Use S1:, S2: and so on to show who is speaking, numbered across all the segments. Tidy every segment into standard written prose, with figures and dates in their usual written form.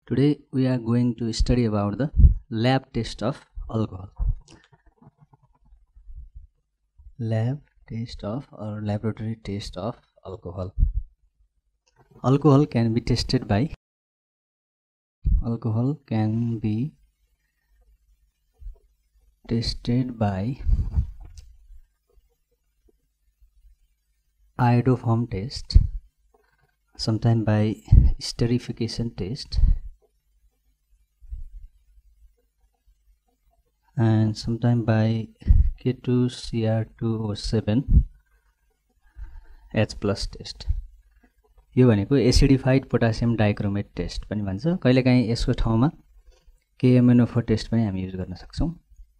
S1: Today we are going to study about the lab test of alcohol. Lab test of or laboratory test of alcohol. Alcohol can be tested by iodoform test, sometimes by esterification test, and sometimes by K2Cr2O7 H+ test. यो भनेको acidified potassium dichromate test पनि भन्छ। कहिलेकाहीँ यसको ठाउँमा KMnO4 test पनि हामी use गर्न सक्छौं।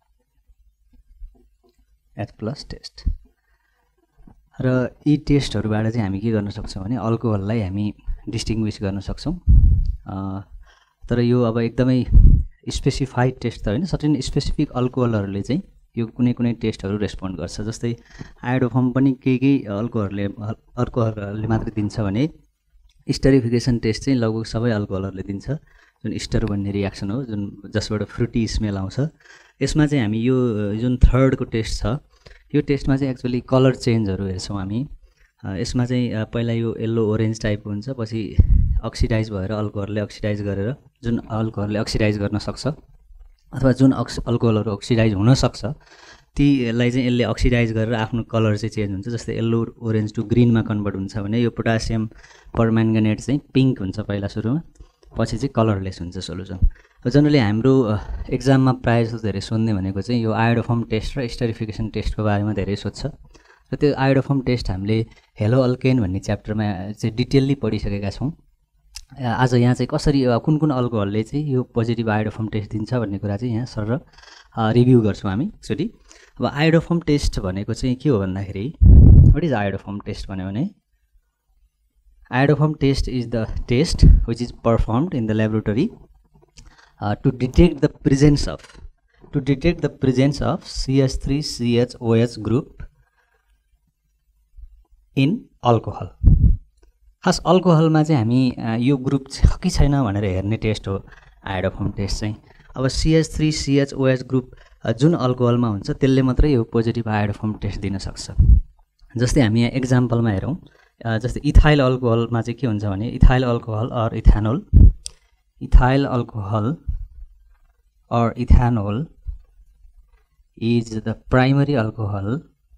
S1: H+ टेस्ट र यी टेस्टहरुबाट चाहिँ हामी के गर्न सक्छौं भने अल्कोहललाई हामी डिस्टिंग्विश गर्न सक्छौं। तर यो अब एकदमै स्पेसिफाइड टेस्ट त हैन, सर्टेन स्पेसिफिक अल्कोहलहरुले चाहिँ यो कुनै टेस्टहरु रेस्पोन्ड गर्छ। जस्तै आयोडोफर्म पनि केही अल्कोहलहरुले मात्र दिन्छ भने स्टेरिफिकेसन टेस्ट चाहिँ लगभग सबै अल्कोहलहरुले दिन्छ, जुन स्टर भन्ने रियाक्सन हो, जुन जसबाट फ्रुटी स्मेल आउँछ। यसमा चाहिँ हामी यो जुन थर्डको टेस्ट छ, यो टेस्टमा चाहिँ एक्चुअली कलर चेन्जहरु हेर्छौं हामी। यसमा चाहिँ पहिला यो येलो ओरेन्ज टाइपको हुन्छ, पछि अक्सिडाइज भएर अल्कोहलले अक्सिडाइज गरेर, जुन अल्कोहलले अक्सिडाइज गर्न सक्छ अथवा जुन अल्कोहलहरु अक्सिडाइज हुन सक्छ तीलाई चाहिँ यसले अक्सिडाइज गरेर आफ्नो कलर चाहिँ चेन्ज हुन्छ। जस्तै येलो ओरेन्ज टु ग्रीनमा कन्भर्ट हुन्छ भने यो पोटासियम परम्याङ्गनेट चाहिँ पिंक हुन्छ पहिला सुरुमा, पछि चाहिँ कलरलेस हुन्छ सोलुसन। जनरली हाम्रो एक्जाममा प्राय जस्तो धेरै सोध्ने भनेको चाहिँ यो आयोडोफर्म टेस्ट र स्टेरिफिकेसन टेस्टको बारेमा धेरै सोध्छ। र त्यो आयोडोफर्म टेस्ट हामीले हेलो अल्केन भन्ने च्याप्टरमा चाहिँ डिटेलली पढिसकेका छौं। आज यहाँ चाहिँ कसरी कुन अल्कोहलले चाहिँ यो पोजिटिभ आयोडोफर्म टेस्ट दिन्छ भन्ने कुरा चाहिँ यहाँ सर रिभ्यू गर्छौं हामी एक्चुअली। अब आयोडोफर्म टेस्ट भनेको चाहिँ के हो भन्दाखेरि, व्हाट इज आयोडोफर्म टेस्ट भने iodoform test is the test which is performed in the laboratory to detect the presence of CH3CHOH group in alcohol. खास अल्कोहलमा चाहिँ हामी यो ग्रुप छ कि छैन भनेर हेर्ने टेस्ट हो आयोडोफर्म टेस्ट चाहिँ। अब CH3CHOH ग्रुप जुन अल्कोहलमा हुन्छ त्यसले मात्रै यो पोजिटिभ आयोडोफर्म टेस्ट दिन सक्छ। जस्तै हामी यहाँ एक्जाम्पलमा हेरौं, जस्तै इथाइल अल्कोहलमा चाहिँ के हुन्छ भने ethyl alcohol or ethanol is the primary alcohol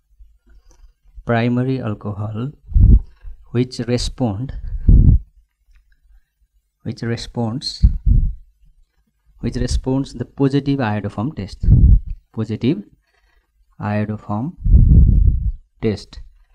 S1: which responds the positive iodoform test. Positive iodoform test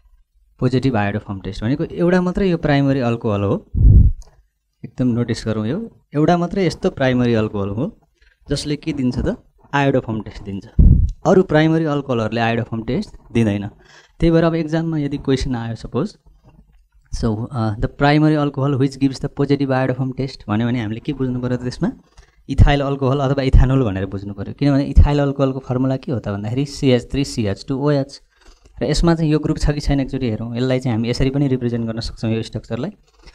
S1: भनेको एउटा मात्रै यो प्राइमरी अल्कोहल हो। एकदम नोटिस गरौँ, यो एउटा मात्रै यस्तो प्राइमरी अल्कोहल हो जसले के दिन्छ त आयोडोफर्म टेस्ट दिन्छ। अरु प्राइमरी अल्कोहलहरुले आयोडोफर्म टेस्ट दिँदैन। त्यही भएर अब एक्जाममा यदि क्वेशन आयो suppose, so the primary alcohol which gives the positive iodoform test भन्यो भने हामीले के बुझ्नु पर्यो त्यसमा इथाइल अल्कोहल अथवा इथानोल भनेर बुझ्नु पर्यो। किनभने इथाइल अल्कोहलको फर्मुला के हो त भन्दाखेरि CH3CH2OH र यसमा चाहिँ यो ग्रुप छ कि छैन एक्चुअली हेरौँ। यसलाई चाहिँ हामी यसरी पनि रिप्रेजेन्ट गर्न सक्छौं, यो स्ट्रक्चरलाई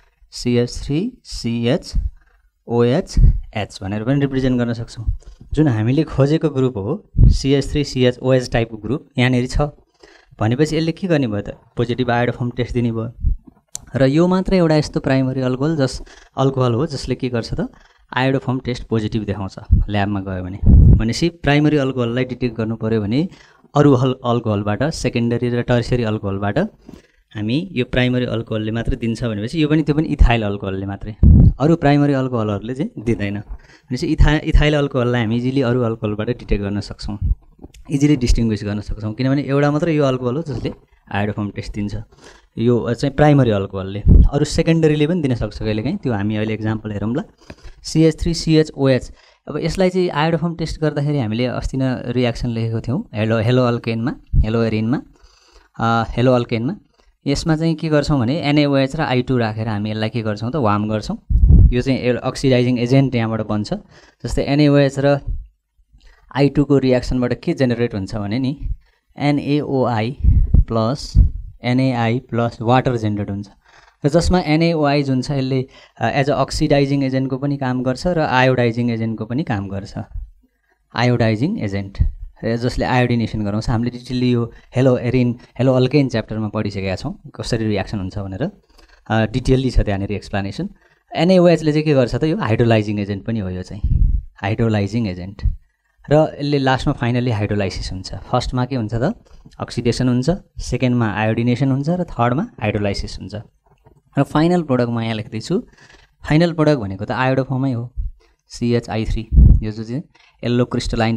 S1: CH3CHOH भनेर पनि रिप्रेजेन्ट गर्न सक्छौं। जुन हामीले खोजेको ग्रुप हो CH3CHOH टाइपको ग्रुप यहाँनेरि छ भनेपछि यसले के गर्ने भयो त पोजिटिभ आयोडोफर्म टेस्ट दिने भयो। र यो मात्र एउटा यस्तो प्राइमरी अल्कोहल हो जसले के गर्छ त आयोडोफर्म टेस्ट पोजिटिभ देखाउँछ ल्याबमा गयो भने। भनेपछि प्राइमरी अल्कोहललाई डिटेक्ट गर्नु पर्यो भने अरु अल्कोहलबाट, सेकेन्डरी र टर्सियरी अल्कोहलबाट हामी यो प्राइमरी अल्कोहलले मात्र दिन्छ भनेपछि यो पनि त्यो पनि इथाइल अल्कोहलले मात्रै, अरु प्राइमरी अल्कोहलहरुले चाहिँ दिँदैन। भनेपछि इथाइल अल्कोहललाई हामी इजिली अरु अल्कोहलबाट डिटेक्ट गर्न सक्छौं, इजिली डिस्टिंग्विश गर्न सक्छौं। किनभने एउटा मात्र यो अल्कोहल हो जसले आयोडोफर्म टेस्ट दिन्छ, यो चाहिँ प्राइमरी अल्कोहलले। अरु सेकेन्डरीले पनि दिन सक्छ कहिलेकाहीँ, त्यो हामी अहिले एक्जाम्पल हेरौँ ल। CH3CHOH, अब यसलाई चाहिँ आयोडोफर्म टेस्ट गर्दाखेरि हामीले अस्ति नै रियाक्सन लेखेको थियौं हेलो अल्केनमा। यसमा चाहिँ के गर्छौं भने NaOH र I2 राखेर हामी यसलाई के गर्छौं त वार्म गर्छौं। यो चाहिँ अक्सिडाइजिङ एजेन्ट यहाँबाट बन्छ। जस्तै NaOH र I2 को रियाक्सनबाट के जेनेरेट हुन्छ भने नि NaOI प्लस वाटर जेनेरेट हुन्छ। र जसमा NaOI जुन छ यसले एज अ अक्सिडाइजिङ एजेन्टको पनि काम गर्छ र आयोडाइजिङ एजेन्टको पनि काम गर्छ। आयोडाइजिङ एजेन्ट जसले आयोडिनेसन गराउँछ। हामीले डिटेलली यो हेलो अल्केन च्याप्टरमा पढिसकेका छौँ कसरी रियाक्सन हुन्छ भनेर, डिटेलली छ त्यहाँनिर एक्सप्लेनेसन। NaOH ले चाहिँ के गर्छ त, यो हाइड्रोलाइजिङ एजेन्ट पनि हो, यो चाहिँ हाइड्रोलाइजिङ एजेन्ट। र यसले लास्टमा फाइनली हाइड्रोलाइसिस हुन्छ। फर्स्टमा के हुन्छ त, अक्सिडेसन हुन्छ, सेकेन्डमा आयोडिनेसन हुन्छ र थर्डमा हाइड्रोलाइसिस हुन्छ। र फाइनल प्रोडक्ट म यहाँ लेख्दैछु। फाइनल प्रोडक्ट भनेको त आयोडो फर्मै हो, CH3। यो जो चाहिँ येल्लो क्रिस्टलाइन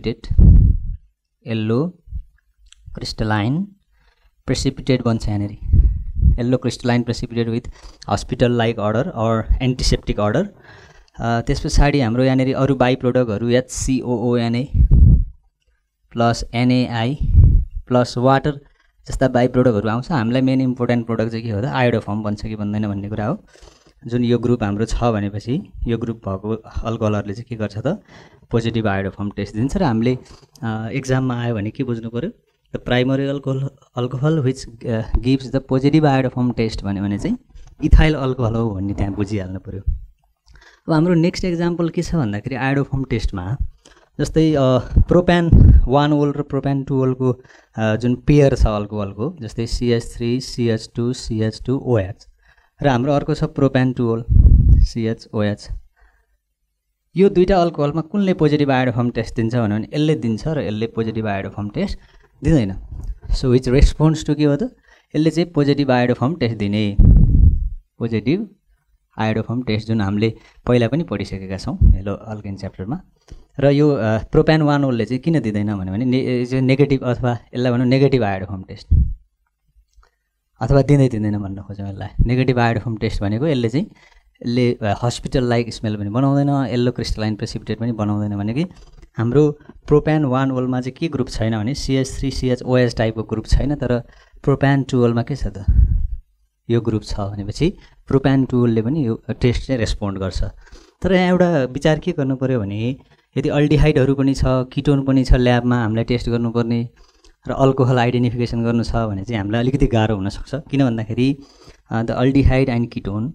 S1: प्रेसिपिटेट बन्छ यहाँनिर। Yellow crystalline precipitate with hospital like odour or antiseptic odour. त्यस पछाडि हाम्रो यहाँनिर अरू बाई प्रोडक्टहरू HCOONA plus NaI plus water जस्ता बाई प्रोडक्टहरू आउँछ। हामीलाई मेन इम्पोर्टेन्ट प्रोडक्ट चाहिँ के हो त, आयोडो फर्म बन्छ कि बन्दैन भन्ने कुरा हो। जुन यो ग्रुप हाम्रो छ भनेपछि यो ग्रुप भएको अल्कोहलहरूले चाहिँ के गर्छ त, पोजिटिभ आयोडो फर्म टेस्ट दिन्छ। र हामीले एक्जाममा आयो भने के बुझ्नु पऱ्यो, the primary alcohol which gives the positive iodoform test भन्यो भने चाहिँ इथाइल अल्कोहल हो भन्ने त्यहाँ बुझिहाल्नु पऱ्यो। अब हाम्रो नेक्स्ट एक्जाम्पल के छ भन्दाखेरि आयोडो फर्म टेस्टमा जस्तै प्रोप्यान 1 ओल र प्रोप्यान 2 ओलको जुन पेयर छ अल्कोहलको, जस्तै CH3 CH2 CH2OH र हाम्रो अर्को छ प्रोप्यान 2 ओल CHOH। यो दुईटा अल्कोहलमा कुनले पोजिटिभ आयोडो फर्म टेस्ट दिन्छ भने यसले दिन्छ र यसले पोजिटिभ आयोडो फर्म टेस्ट दिँदैन। सो विच रेस्पोन्स टु के हो त, यसले चाहिँ पोजिटिभ आयोडो फर्म टेस्ट दिने, पोजिटिभ आयोडो फर्म टेस्ट जुन हामीले पहिला पनि पढिसकेका छौँ हेलो अल्केन च्याप्टरमा। र यो प्रोप्यान 1 ओलले चाहिँ किन दिँदैन भन्यो भने नेगेटिभ अथवा यसलाई भनौँ नेगेटिभ आयोडो फर्म टेस्ट, अथवा दिँदैन भन्न खोज्छौँ यसलाई। नेगेटिभ आयोडो फर्म टेस्ट भनेको यसले हस्पिटल लाइक स्मेल पनि बनाउँदैन, येल्लो क्रिस्टलाइन प्रेसिपिटेट पनि बनाउँदैन। भने कि हाम्रो प्रोप्यान 1 ओलमा चाहिँ के ग्रुप छैन भने CH3 CHOH टाइपको ग्रुप छैन, तर प्रोप्यान 2 ओलमा के छ त, यो ग्रुप छ भनेपछि प्रोप्यान 2 ओलले पनि यो टेस्ट चाहिँ रेस्पोन्ड गर्छ। तर यहाँ एउटा विचार के गर्नु पऱ्यो भने यदि अल्डिहाइडहरू पनि छ, किटोन पनि छ ल्याबमा हामीलाई टेस्ट गर्नुपर्ने र अल्कोहल आइडेन्टिफिकेसन गर्नु छ भने चाहिँ हामीलाई अलिकति गाह्रो हुनसक्छ। किन भन्दाखेरि the aldehyde and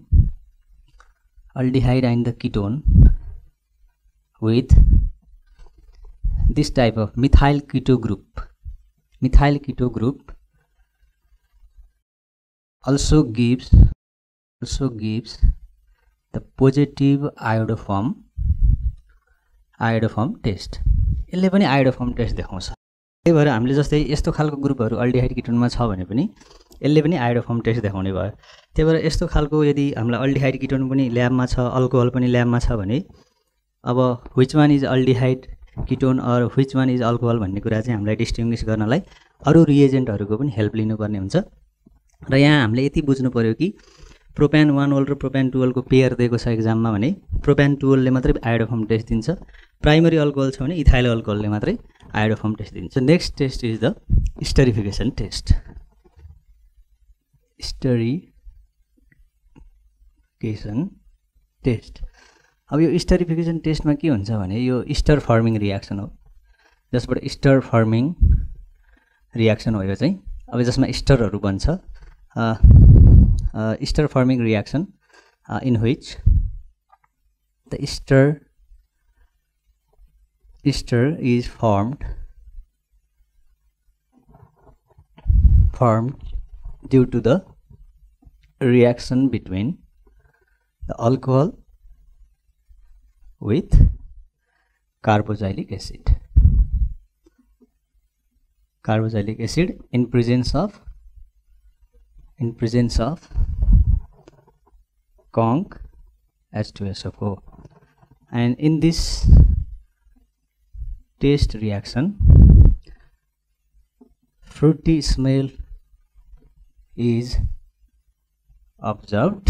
S1: the ketone with this type of methyl keto group also gives the positive iodoform test। यसले पनि आयोडोफर्म टेस्ट देखाउँछ। त्यही भएर हामीले जस्तै यस्तो खालको ग्रुपहरू अल्डिहाइड किटोनमा छ भने पनि यसले पनि आयोडोफर्म टेस्ट देखाउने भयो। त्यही भएर यस्तो खालको यदि हामीलाई अल्डिहाइड किटोन पनि ल्याबमा छ, अल्कोहल पनि ल्याबमा छ भने अब which one is aldehyde ketone or which one is alcohol भन्ने कुरा चाहिँ हामीलाई डिस्टिङ्ग्विस गर्नलाई अरू रिएजेन्टहरूको पनि हेल्प लिनुपर्ने हुन्छ। र यहाँ हामीले यति बुझ्नु पऱ्यो कि प्रोप्यान 1 ओल र प्रोप्यान 2 ओलको पेयर दिएको छ एक्जाममा भने प्रोप्यान 2 ओलले मात्रै आयोडोफर्म टेस्ट दिन्छ, प्राइमरी अल्कोहल छ भने इथाइल अल्कोहलले मात्रै आयोडोफर्म टेस्ट दिन्छ। Next test is the esterification test. अब यो स्टरिफिकेसन टेस्टमा के हुन्छ भने यो स्टर फर्मिङ रियाक्सन हो, जसबाट स्टर फर्मिङ रियाक्सन हो यो चाहिँ। अब जसमा स्टरहरू बन्छ, ester forming reaction in which the ester is formed due to the reaction between the alcohol with carboxylic acid in presence of conc H2SO4, and in this taste reaction fruity smell is observed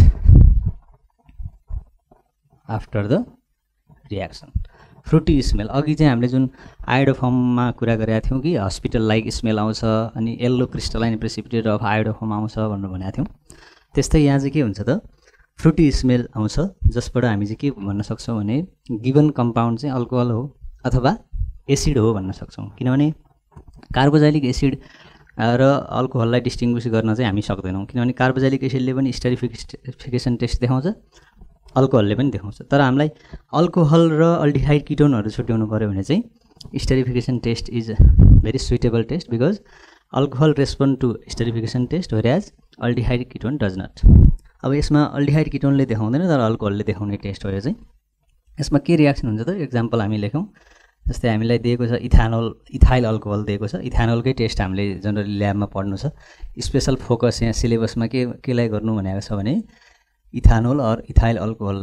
S1: after the reaction। Fruity smell अघि चाहिँ हामीले जुन आयोडोफर्ममा कुरा गरेका थियौँ कि hospital like smell आउँछ अनि yellow crystalline precipitate of iodoform आउँछ भनेर भनेका थियौँ। त्यस्तै यहाँ चाहिँ के हुन्छ त, फ्रुटी स्मेल आउँछ, जसबाट हामी चाहिँ के भन्न सक्छौँ भने गिभन कम्पाउन्ड चाहिँ अल्कोहल हो अथवा एसिड हो भन्न सक्छौँ। किनभने कार्बोजाइलिक एसिड र अल्कोहललाई डिस्टिङ्ग्विस गर्न चाहिँ हामी सक्दैनौँ, किनभने कार्बोक्सिलिक एसिडले पनि स्टेरिफिकेसन टेस्ट देखाउँछ, अल्कोहलले पनि देखाउँछ। तर हामीलाई अल्कोहल र अल्डिहाइड किटोनहरू छुट्याउनु पऱ्यो भने चाहिँ esterification test is very suitable test because alcohol respond to esterification test whereas aldehyde ketone does not. अब यसमा अल्डिहाइड किटोनले देखाउँदैन तर अल्कोहलले देखाउने टेस्ट हो यो चाहिँ। यसमा के रियाक्सन हुन्छ त, एक्जाम्पल हामी लेखौँ। जस्तै हामीलाई दिएको छ इथाइल अल्कोहल दिएको छ, इथानोलकै टेस्ट हामीले जनरली ल्याबमा पढ्नु छ। स्पेसल फोकस यहाँ सिलेबसमा केलाई गर्नु भनेको छ भने इथानोल अर इथाइल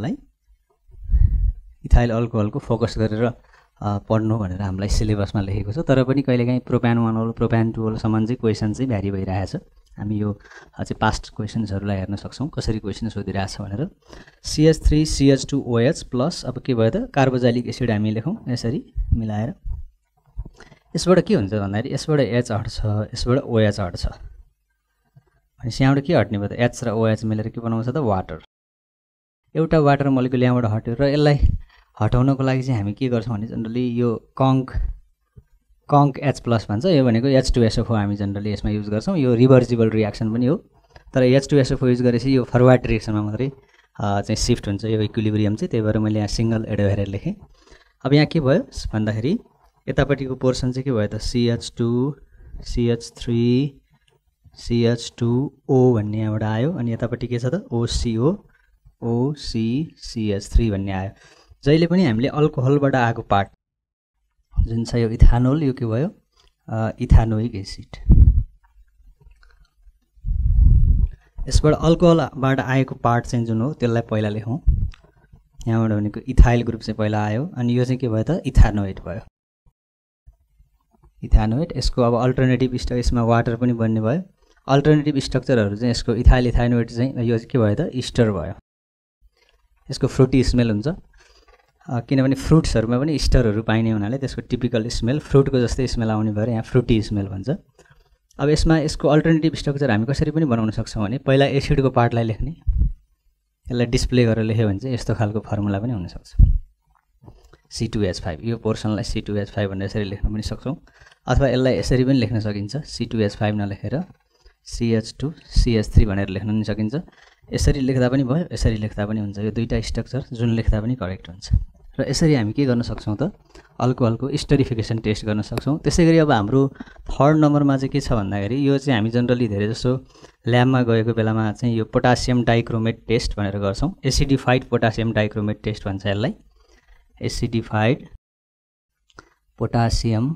S1: अल्कोहलको फोकस गरेर पढ्नु भनेर हामीलाई सिलेबसमा लेखेको छ। तर पनि कहिलेकाहीँ प्रोप्यान 1 होल प्रोप्यान 2 होलसम्म चाहिँ क्वेसन चाहिँ भ्यारी भइरहेछ। हामी यो चाहिँ पास्ट क्वेसन्सहरूलाई हेर्न सक्छौँ कसरी क्वेसन सोधिरहेछ भनेर। CH3CH2OH प्लस अब के भयो त कार्बोक्सिलिक एसिड हामी लेखौँ यसरी मिलाएर। यसबाट के हुन्छ भन्दाखेरि यसबाट H हट्छ, यसबाट OH हट्छ। भनेपछि यहाँबाट के हट्ने भयो त H र OH मिलेर के बनाउँछ त वाटर। एउटा वाटर मोलिक्युल यहाँबाट हट्यो र यसलाई हटाउनको लागि चाहिँ हामी के गर्छौँ भने जनरली यो कङ्क H प्लस भन्छ, यो भनेको H2SO4 हामी जनरली यसमा युज गर्छौँ। यो रिभर्सिबल रियाक्सन पनि हो तर H2SO4 युज गरेपछि यो फरवर्ड डिरेक्सनमा मात्रै चाहिँ सिफ्ट हुन्छ यो इक्विलिब्रियम चाहिँ, त्यही भएर मैले यहाँ सिङ्गल एडोहेरेर लेखेँ। अब यहाँ के भयो भन्दाखेरि यतापट्टिको पोर्सन चाहिँ के भयो त CH2 CH3 CH2O भन्ने यहाँबाट आयो अनि यतापट्टि के छ त OCO OCCH3 भन्ने आयो। जहिले पनि हामीले अल्कोहलबाट आएको पार्ट जुन छ यो इथानोल, यो के भयो इथानोइक एसिड। यसबाट अल्कोहलबाट आएको पार्ट चाहिँ जुन हो त्यसलाई पहिला लेखौँ। यहाँबाट भनेको इथाइल ग्रुप चाहिँ पहिला आयो अनि यो चाहिँ के भयो त इथानोइड भयो। इथानोइड यसको अब अल्टरनेटिभ स्ट्रक्चर यसमा वाटर पनि बन्ने भयो। अल्टरनेटिभ स्ट्रक्चरहरू चाहिँ यसको इथाइल इथानोइड चाहिँ यो के भयो त इस्टर भयो। यसको फ्रुटी स्मेल हुन्छ किनभने फ्रुट्सहरूमा पनि इस्टरहरू पाइने हुनाले त्यसको टिपिकल स्मेल फ्रुटको जस्तै स्मेल आउने भएर यहाँ फ्रुटी स्मेल भन्छ। अब यसमा यसको अल्टरनेटिभ स्ट्रक्चर हामी कसरी पनि बनाउन सक्छौँ भने पहिला एसिडको पार्टलाई लेख्ने, यसलाई डिस्प्ले गरेर लेख्यो भने चाहिँ यस्तो खालको फर्मुला पनि हुनसक्छ C2H5। यो पोर्सनलाई C2H5 भनेर यसरी लेख्न पनि सक्छौँ अथवा यसलाई यसरी पनि लेख्न सकिन्छ C2H5 नलेखेर CH2 CH3 भनेर लेख्न पनि सकिन्छ। यसरी लेख्दा पनि भयो, यसरी लेख्दा पनि हुन्छ। यो दुईटा स्ट्रक्चर जुन लेख्दा पनि करेक्ट हुन्छ। र यसरी हामी के गर्न सक्छौँ त अल्कोहलको स्टेरिफिकेसन टेस्ट गर्न सक्छौँ। त्यसैगरी अब हाम्रो थर्ड नम्बरमा चाहिँ के छ भन्दाखेरि यो चाहिँ हामी जनरली धेरै जसो ल्याबमा गएको बेलामा चाहिँ यो पोटासियम डाइक्रोमेट टेस्ट भनेर गर्छौँ। एसिडिफाइड पोटासियम डाइक्रोमेट टेस्ट भन्छ यसलाई। एसिडिफाइड पोटासियम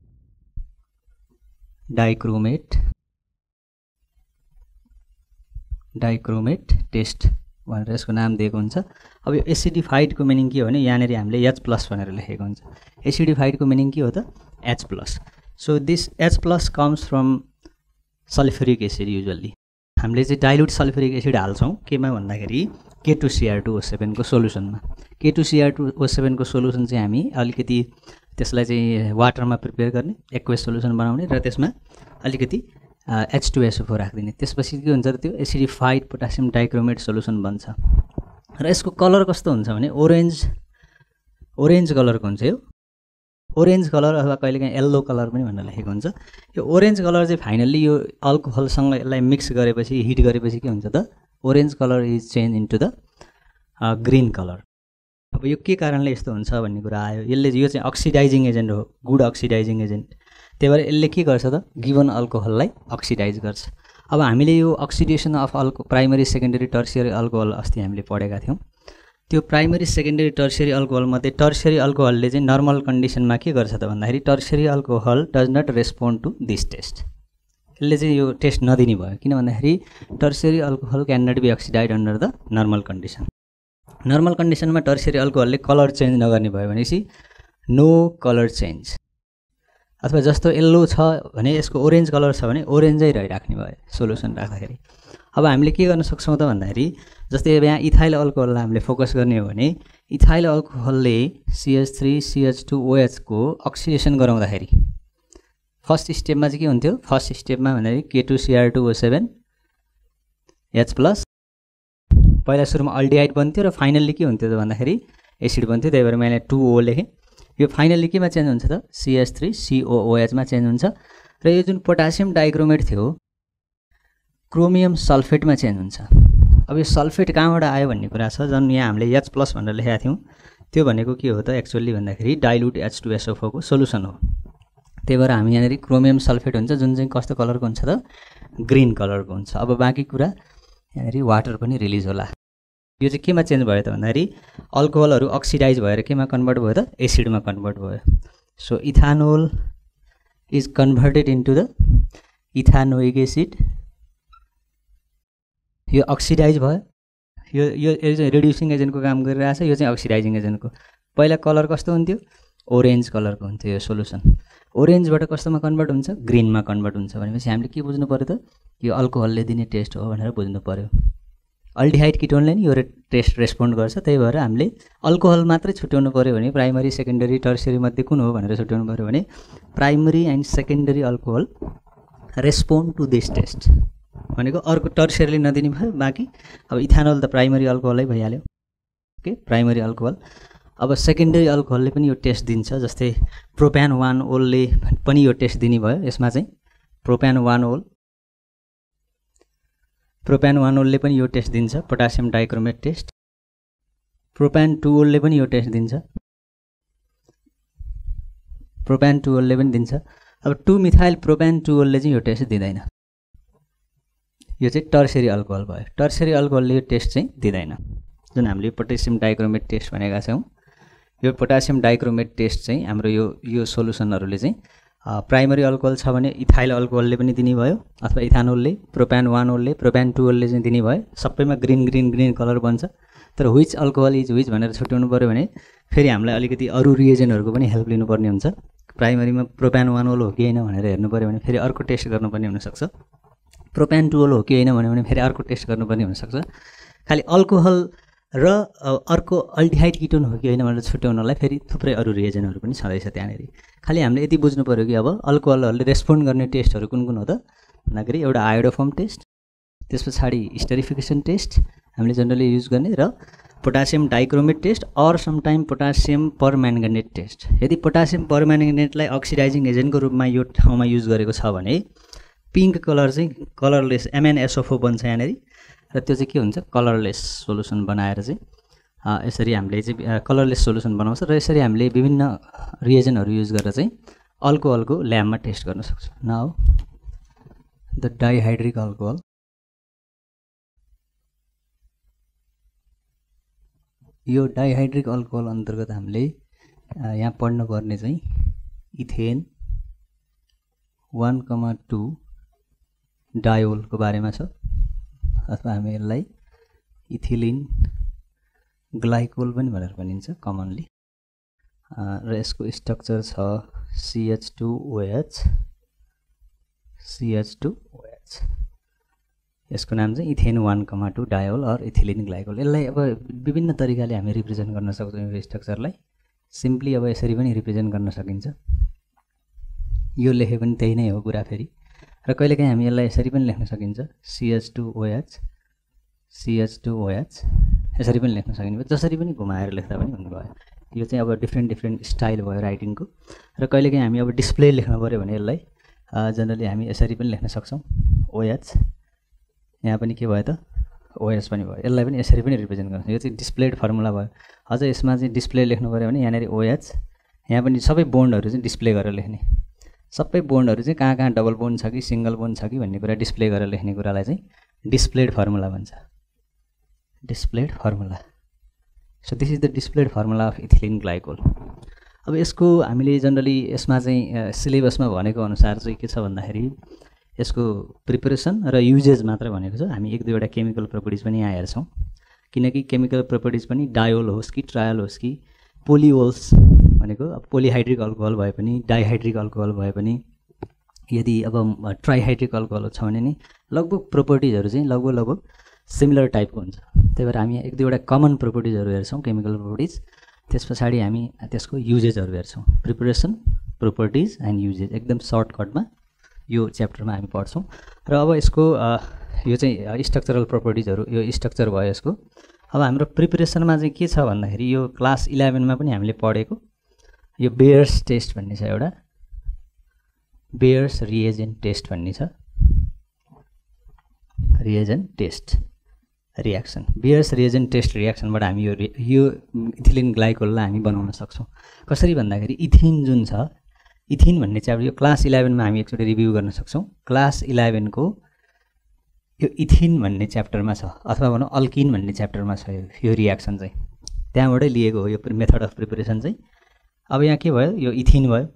S1: डाइक्रोमेट टेस्ट भनेर यसको नाम दिएको हुन्छ। अब यो एसिडिफाइडको मिनिङ के हो भने यहाँनिर हामीले H प्लस भनेर लेखेको हुन्छ। एसिडिफाइडको मिनिङ के हो त H plus. So this H plus comes from sulphuric acid. Usually हामीले चाहिँ डाइल्युट सल्फ्युरिक एसिड हाल्छौँ केमा भन्दाखेरि K2Cr2O7 को सोलुसनमा। K2Cr2O7 को सोलुसन चाहिँ हामी अलिकति त्यसलाई चाहिँ वाटरमा प्रिपेयर गर्ने, एक्वेस सोलुसन बनाउने र त्यसमा अलिकति H2SO4 राखिदिने। त्यसपछि के हुन्छ त त्यो एसिडिफाइड पोटासियम डाइक्रोमेट सोलुसन बन्छ। र यसको कलर कस्तो हुन्छ भने ओरेन्ज कलरको हुन्छ। यो ओरेन्ज कलर अथवा कहिलेकाहीँ येल्लो कलर पनि भनेर लेखेको हुन्छ। यो ओरेन्ज कलर चाहिँ फाइनल्ली यो अल्कोहलसँग यसलाई मिक्स गरेपछि हिट गरेपछि के हुन्छ त orange colour is change into the green colour. अब यो के कारणले यस्तो हुन्छ भन्ने कुरा आयो। यो चाहिँ अक्सिडाइजिङ एजेन्ट हो, गुड अक्सिडाइजिङ एजेन्ट। त्यही भएर यसले के गर्छ त गिभन अल्कोहललाई अक्सिडाइज गर्छ। अब हामीले यो oxidation of primary secondary tertiary alcohol अस्ति हामीले पढेका थियौँ। त्यो प्राइमरी सेकेन्डरी टर्सियरी अल्कोहल मध्ये टर्सियरी अल्कोहलले चाहिँ नर्मल कन्डिसनमा के गर्छ त भन्दाखेरि tertiary alcohol does not respond to this test. यसले चाहिँ यो टेस्ट नदिने भयो किन भन्दाखेरि tertiary alcohol can not be oxidised under the normal condition. Normal कन्डिसनमा टर्सियरी अल्कोहलले कलर चेन्ज नगर्ने भयो भनेपछि नो कलर चेन्ज, अथवा जस्तो येल्लो छ भने यसको ओरेन्ज कलर छ भने ओरेन्जै रहिराख्ने भयो सोलुसन राख्दाखेरि। अब हामीले के गर्न सक्छौँ त भन्दाखेरि जस्तै यहाँ इथाइल अल्कोहललाई हामीले फोकस गर्ने हो भने इथाइल अल्कोहलले CH3CH2OH को अक्सिडेसन गराउँदाखेरि फर्स्ट स्टेपमा चाहिँ के हुन्थ्यो, फर्स्ट स्टेपमा भन्दाखेरि K2Cr2O7 H+ पहिला सुरुमा अल्डिहाइड बन्थ्यो र फाइनल्ली के हुन्थ्यो त भन्दाखेरि एसिड बन्थ्यो। त्यही भएर मैले 2O लेखेँ। यो फाइनल्ली केमा चेन्ज हुन्छ त CH3COOH मा चेन्ज हुन्छ र यो जुन पोटासियम डाइक्रोमेट थियो क्रोमियम सल्फेटमा चेन्ज हुन्छ। अब यो सल्फेट कहाँबाट आयो भन्ने कुरा छ। जुन यहाँ हामीले H+ भनेर लेखेका थियौँ त्यो भनेको के हो त एक्चुअली भन्दाखेरि डाइल्युट H2SO4 को सोलुसन हो। त्यही भएर हामी यहाँनिर क्रोमियम सल्फेट हुन्छ जुन चाहिँ कस्तो कलरको हुन्छ त ग्रीन कलरको हुन्छ। अब बाँकी कुरा यहाँनिर वाटर पनि रिलिज होला। यो चाहिँ केमा चेन्ज भयो त भन्दाखेरि अल्कोहलहरू अक्सिडाइज भएर केमा कन्भर्ट भयो त एसिडमा कन्भर्ट भयो। So ethanol is converted into the ethanoic acid. यो अक्सिडाइज भयो। यो चाहिँ रिड्युसिङ एजेन्टको काम गरिरहेछ। यो चाहिँ अक्सिडाइजिङ एजेन्टको। पहिला कलर कस्तो हुन्थ्यो ओरेन्ज कलरको हुन्थ्यो यो सोलुसन। ओरेन्जबाट कस्तोमा कन्भर्ट हुन्छ ग्रीनमा कन्भर्ट हुन्छ भनेपछि हामीले के बुझ्नु पर्यो त यो अल्कोहलले दिने टेस्ट हो भनेर बुझ्नु पर्यो। अल्डिहाइड किटोनले नि यो टेस्ट रेस्पोन्ड गर्छ। त्यही भएर हामीले अल्कोहल मात्रै छुट्याउनु पर्यो भने प्राइमरी सेकेन्डरी टर्सियरी मध्ये कुन हो भनेर छुट्याउनु पर्यो भने primary and secondary alcohol respond to this test भनेको अर्को टर्सियरीले नदिने भयो। बाँकी अब इथानोल त प्राइमरी अल्कोहलै भइहाल्यो। Okay primary alcohol. अब सेकेन्डरी अल्कोहलले पनि यो टेस्ट दिन्छ। जस्तै प्रोप्यान 1 ओलले पनि यो टेस्ट दिने भयो। यसमा चाहिँ प्रोप्यान 1 ओलले पनि यो टेस्ट दिन्छ पोटासियम डाइक्रोमेट टेस्ट। प्रोप्यान 2 ओलले पनि यो टेस्ट दिन्छ। प्रोप्यान 2 ओलले पनि दिन्छ। अब 2 मिथाइल प्रोप्यान 2 ओलले चाहिँ यो टेस्ट दिँदैन। यो चाहिँ टर्सियरी अल्कोहल भयो। टर्सियरी अल्कोहलले यो टेस्ट चाहिँ दिँदैन जुन हामीले पोटासियम डाइक्रोमेट टेस्ट भनेका छौँ। यो पोटासियम डाइक्रोमेट टेस्ट चाहिँ हाम्रो यो सोलुसनहरूले चाहिँ प्राइमरी अल्कोहल छ भने इथाइल अल्कोहलले पनि दिने भयो अथवा इथानोलले प्रोप्यान 1 ओलले प्रोप्यान 2 ओलले चाहिँ दिने भयो। सबैमा ग्रीन ग्रीन ग्रीन कलर बन्छ। तर व्हिच अल्कोहल इज व्हिच भनेर छुट्याउनु पर्यो भने फेरि हामीलाई अलिकति अरू रिएजेन्टहरूको पनि हेल्प लिनुपर्ने हुन्छ। प्राइमरीमा प्रोप्यान 1 ओल हो कि होइन भनेर हेर्नु पर्यो भने फेरि अर्को टेस्ट गर्नुपर्ने हुनसक्छ। प्रोप्यान 2 ओल हो कि होइन भने फेरि अर्को टेस्ट गर्नुपर्ने हुनसक्छ। खालि अल्कोहल र अर्को अल्डिहाइड किटोन हो कि होइन भनेर छुट्याउनलाई फेरि थुप्रै अरू रिएजेन्टहरू पनि छँदैछ त्यहाँनिर। खालि हामीले यति बुझ्नु पर्यो कि अब अल्कोहलहरूले रेस्पोन्ड गर्ने टेस्टहरू कुन कुन हो त भन्दाखेरि एउटा आयोडोफर्म टेस्ट, त्यस पछाडि स्टेरिफिकेसन टेस्ट हामीले जनरली युज गर्ने र potassium dichromate test or sometime potassium permanganate test. यदि पोटासियम परम्याङ्गनेटलाई अक्सिडाइजिङ एजेन्टको रूपमा यो ठाउँमा युज गरेको छ भने पिङ्क कलर चाहिँ कलरलेस MnSO4 बन्छ यहाँनिर र त्यो चाहिँ के हुन्छ कलरलेस सोलुसन बनाएर चाहिँ यसरी हामीले चाहिँ कलरलेस सोलुसन बनाउँछ र यसरी हामीले विभिन्न रिएजेन्टहरू युज गरेर चाहिँ अल्कोहलको ल्याबमा टेस्ट गर्न सक्छौँ। Now the dihydric alcohol. यो डाइहाइड्रिक अल्कोहल अन्तर्गत हामीले यहाँ पढ्नुपर्ने चाहिँ इथेन 1,2 डायोलको बारेमा छ अथवा हामी यसलाई इथिलिन ग्लाइकोल पनि भनेर भनिन्छ कमनली। र यसको स्ट्रक्चर छ CH2OH। यसको नाम चाहिँ ethane 1,2 diol or ethylene glycol. यसलाई अब विभिन्न तरिकाले हामी रिप्रेजेन्ट गर्न सक्छौँ। यो स्ट्रक्चरलाई सिम्पली अब यसरी पनि रिप्रेजेन्ट गर्न सकिन्छ। यो लेखे पनि त्यही नै हो कुरा फेरि। र कहिलेकाहीँ हामी यसलाई यसरी पनि लेख्न सकिन्छ CH2OH यसरी पनि लेख्न सकिन्छ। जसरी पनि घुमाएर लेख्दा पनि हुनुभयो। यो चाहिँ अब डिफ्रेन्ट स्टाइल भयो राइटिङको। र कहिलेकाहीँ हामी अब डिस्प्ले लेख्नु पऱ्यो भने यसलाई जनरली हामी यसरी पनि लेख्न सक्छौँ OH। यहाँ पनि के भयो त OH पनि भयो। यसलाई पनि यसरी पनि रिप्रेजेन्ट गर्छ। यो चाहिँ डिस्प्लेड फर्मुला भयो। अझ यसमा चाहिँ डिस्प्ले लेख्नु पऱ्यो भने यहाँनिर OH, यहाँ पनि सबै बोन्डहरू चाहिँ डिस्प्ले गरेर लेख्ने। सबै बोन्डहरू चाहिँ कहाँ कहाँ डबल बोन्ड छ कि सिङ्गल बोन्ड छ कि भन्ने कुरा डिस्प्ले गरेर लेख्ने कुरालाई चाहिँ डिस्प्लेड फर्मुला भन्छ। Displayed formula. So this is the displayed formula of ethylene glycol. अब यसको हामीले जनरली यसमा चाहिँ सिलेबसमा भनेको अनुसार चाहिँ के छ भन्दाखेरि यसको प्रिपरेसन र युजेज मात्र भनेको छ। हामी 1-2वटा केमिकल प्रपर्टिज पनि यहाँ हेर्छौँ किनकि केमिकल प्रपर्टिज पनि डायोल होस् कि ट्रायल होस् कि पोलिओल्स भनेको अब पोलिहाइड्रिक अल्कोहल भए पनि डाइहाइड्रिक अल्कोहल भए पनि यदि अब ट्राइहाइड्रिक अल्कोहल छ भने नि लगभग प्रपर्टिजहरू चाहिँ लगभग सिमिलर टाइपको हुन्छ। त्यही भएर हामी 1-2वटा कमन प्रपर्टिजहरू हेर्छौँ केमिकल प्रपर्टिज। त्यस पछाडि हामी त्यसको युजेजहरू हेर्छौँ। प्रिपरेसन, प्रपर्टिज एन्ड युजेज एकदम सर्टकटमा यो च्याप्टरमा हामी पढ्छौँ। र अब यसको यो चाहिँ स्ट्रक्चरल प्रपर्टिजहरू यो स्ट्रक्चर भयो यसको। अब हाम्रो प्रिपरेसनमा चाहिँ के छ भन्दाखेरि यो क्लास 11मा पनि हामीले पढेको यो बेयर्स टेस्ट भन्ने छ एउटा। बेयर्स रिएजेन्ट टेस्ट भन्ने छ, reagent test reaction. Baeyer's reagent test रियाक्सनबाट हामी यो इथिलिन ग्लाइकोललाई हामी बनाउन सक्छौँ। कसरी भन्दाखेरि इथिन जुन छ, इथिन भन्ने च्याप्टर यो क्लास 11 मा हामी एकचोटि रिभ्यू गर्न सक्छौँ। क्लास 11 को यो इथिन भन्ने च्याप्टरमा छ, अथवा भनौँ अल्किन भन्ने च्याप्टरमा छ यो रियाक्सन चाहिँ, त्यहाँबाटै लिएको हो यो मेथड अफ प्रिपरेसन चाहिँ। अब यहाँ के भयो, यो इथिन भयो।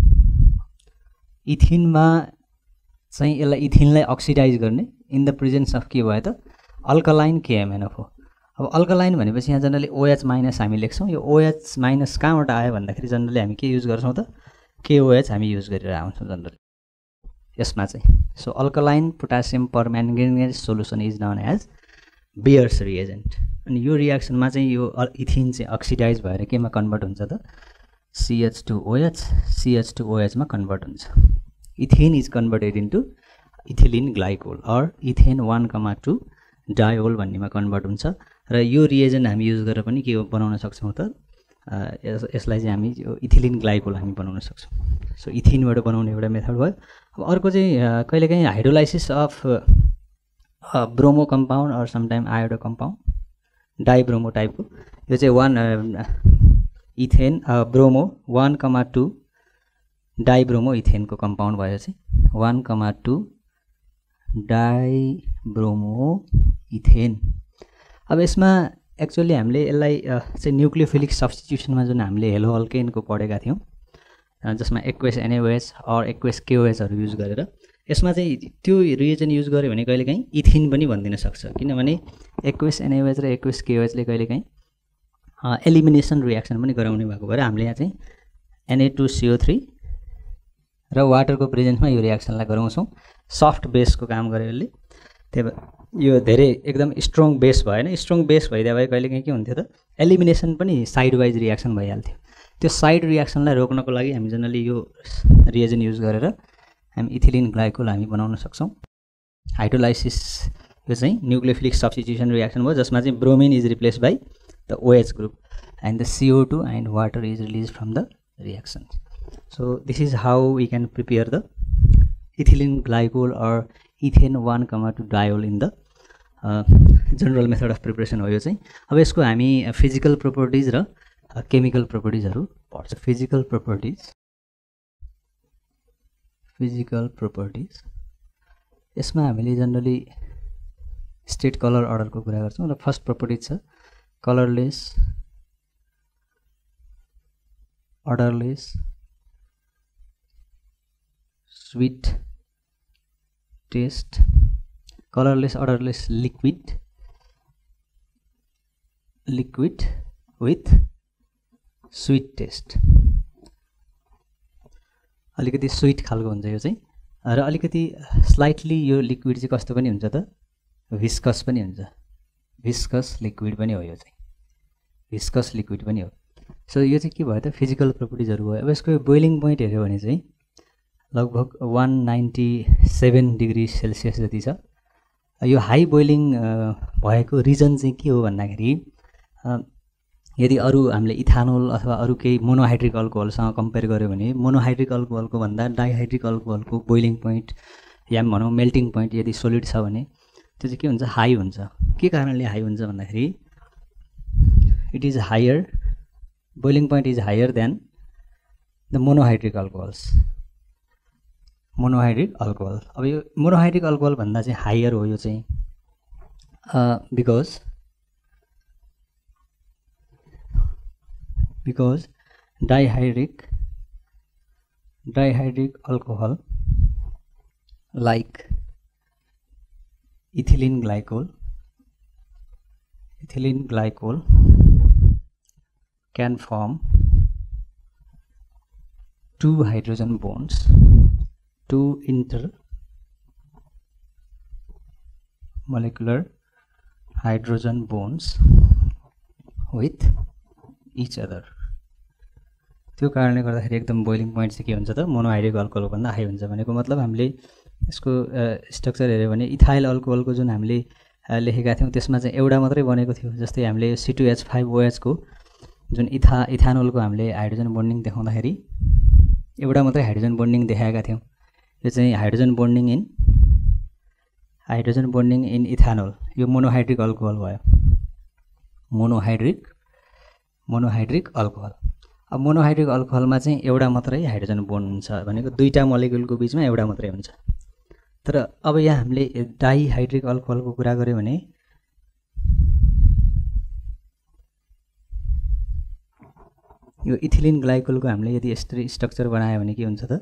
S1: इथिनमा चाहिँ यसलाई इथिनलाई अक्सिडाइज गर्ने इन द प्रेजेन्स अफ के भयो त अल्कलाइन केएमएनएफ हो। अब अल्कलाइन भनेपछि यहाँ जनरली OH माइनस हामी लेख्छौँ। यो OH माइनस कहाँबाट आयो भन्दाखेरि जनरली हामी के युज गर्छौँ त KOH हामी युज गरेर आउँछौँ जनरली यसमा चाहिँ। So alkaline potassium permanganate solution is known as Baeyer's reagent. अनि यो रियाक्सनमा चाहिँ यो इथिन चाहिँ अक्सिडाइज भएर केमा कन्भर्ट हुन्छ त CH2OH, CH2OH मा कन्भर्ट हुन्छ। Ethene is converted into ethylene glycol or ethane 1,2 diol भन्नेमा कन्भर्ट हुन्छ। र यो रिएजेन्ट हामी युज गरेर पनि के बनाउन सक्छौँ त यसलाई चाहिँ हामी यो इथिलिन ग्लाइकोल हामी बनाउन सक्छौँ। सो इथिनबाट बनाउने एउटा मेथड भयो। अब अर्को चाहिँ कहिलेकाहीँ hydrolysis of bromo compound or sometime iodo compound dibromo टाइपको, यो चाहिँ 1 इथेन ब्रोमो 1,2 डाइब्रोमो इथेनको कम्पाउन्ड भयो चाहिँ 1,2 डाइब्रोमो इथेन। अब यसमा एक्चुअली हामीले यसलाई चाहिँ न्युक्लियोफिलिक सब्स्टिट्युसनमा जुन हामीले हेलो अल्केनको पढेका थियौँ, जसमा एक्वेस NaOH अर एक्वेस KOHहरू युज गरेर, यसमा चाहिँ त्यो रिएजेन्ट युज गर्यो भने कहिलेकाहीँ इथिन पनि भनिदिन सक्छ, किनभने एक्वेस NaOH र एक्वेस KOHले कहिलेकाहीँ एलिमिनेसन रियाक्सन पनि गराउने भएको भएर हामीले यहाँ चाहिँ Na2CO3 र वाटरको प्रेजेन्समा यो रियाक्सनलाई गराउँछौँ। सफ्ट बेसको काम गर्यो यसले, त्यही भएर यो धेरै एकदम स्ट्रङ बेस भएन। स्ट्रङ बेस भइदिए भए कहिलेकाहीँ के हुन्थ्यो त एलिमिनेसन पनि साइड वाइज रियाक्सन भइहाल्थ्यो। त्यो साइड रियाक्सनलाई रोक्नको लागि हामी जनरली यो रिएजेन्ट युज गरेर हामी इथिलिन ग्लाइकोल हामी बनाउन सक्छौँ। हाइड्रोलाइसिस यो चाहिँ न्युक्लियोफिलिक सब्स्टिट्युसन रियाक्सन भयो, जसमा चाहिँ bromine is replace by the OH group and the CO2 and water is released from the reaction. So this is how we can prepare the ethylene glycol or ethane 1,2 diol in the general method of preparation हो यो चाहिँ। अब यसको हामी physical properties र chemical प्रोपर्टिजहरू पढ्छ। Physical properties यसमा हामीले जनरली स्टेट कलर अर्डरको कुरा गर्छौँ र फर्स्ट प्रोपर्टिज छ colorless, odorless, sweet taste, colorless, odorless liquid with sweet taste। अलिकति स्वीट खालको हुन्छ यो चाहिँ, र अलिकति स्लाइटली यो लिक्विड चाहिँ कस्तो पनि हुन्छ त विस्कस पनि हुन्छ। विस्कस लिक्विड पनि हो यो चाहिँ, विस्कस लिक्विड पनि हो। सो यो चाहिँ के भयो त फिजिकल प्रोपर्टिजहरू भयो। अब यसको बोइलिङ पोइन्ट हेऱ्यो भने चाहिँ लगभग 197 डिग्री सेल्सियस जति छ। यो हाई बोइलिङ भएको रिजन चाहिँ के हो भन्दाखेरि यदि अरू हामीले इथानोल अथवा अरू केही मोनोहाइड्रिक अल्कोहलसँग कम्पेयर गर्यो भने मोनोहाइड्रिक अल्कोहलको भन्दा डाइहाइड्रिक अल्कोहलको बोइलिङ पोइन्ट या भनौँ मेल्टिङ पोइन्ट यदि सोलिड छ भने त्यो चाहिँ के हुन्छ हाई हुन्छ। के कारणले हाई हुन्छ भन्दाखेरि it is higher, boiling point is higher than the monohydric alcohols. Monohydric alcohol, अब यो मोनोहाइड्रिक अल्कोहल भन्दा चाहिँ हायर हो यो चाहिँ because dihydric alcohol like ethylene glycol can form two hydrogen bonds, two intermolecular hydrogen bonds with each other। त्यो कारणले गर्दाखेरि एकदम बोइलिङ पोइन्ट चाहिँ के हुन्छ त मोनोहाइड्रिक अल्कोहल भन्दा हाई हुन्छ भनेको मतलब हामीले यसको स्ट्रक्चर हेर्यो भने इथाइल अल्कोहलको जुन हामीले लेखेका थियौँ त्यसमा चाहिँ एउटा मात्रै बनेको थियो। जस्तै हामीले C2H5OH को जुन इथानोलको हामीले हाइड्रोजन बन्डिङ देखाउँदाखेरि एउटा मात्रै हाइड्रोजन बन्डिङ देखाएका थियौँ। यो चाहिँ हाइड्रोजन बोन्डिङ इन इथानोल, यो मोनोहाइड्रिक अल्कोहल भयो, मोनोहाइड्रिक अल्कोहल। अब मोनोहाइड्रिक अल्कोहलमा चाहिँ एउटा मात्रै हाइड्रोजन बोन्ड हुन्छ भनेको दुईटा मोलिक्युलको बीचमा एउटा मात्रै हुन्छ। तर अब यहाँ हामीले डाइहाइड्रिक अल्कोहलको कुरा गर्यो भने यो इथिलिन ग्लाइकोलको हामीले यदि यस्तो स्ट्रक्चर बनायो भने के हुन्छ त,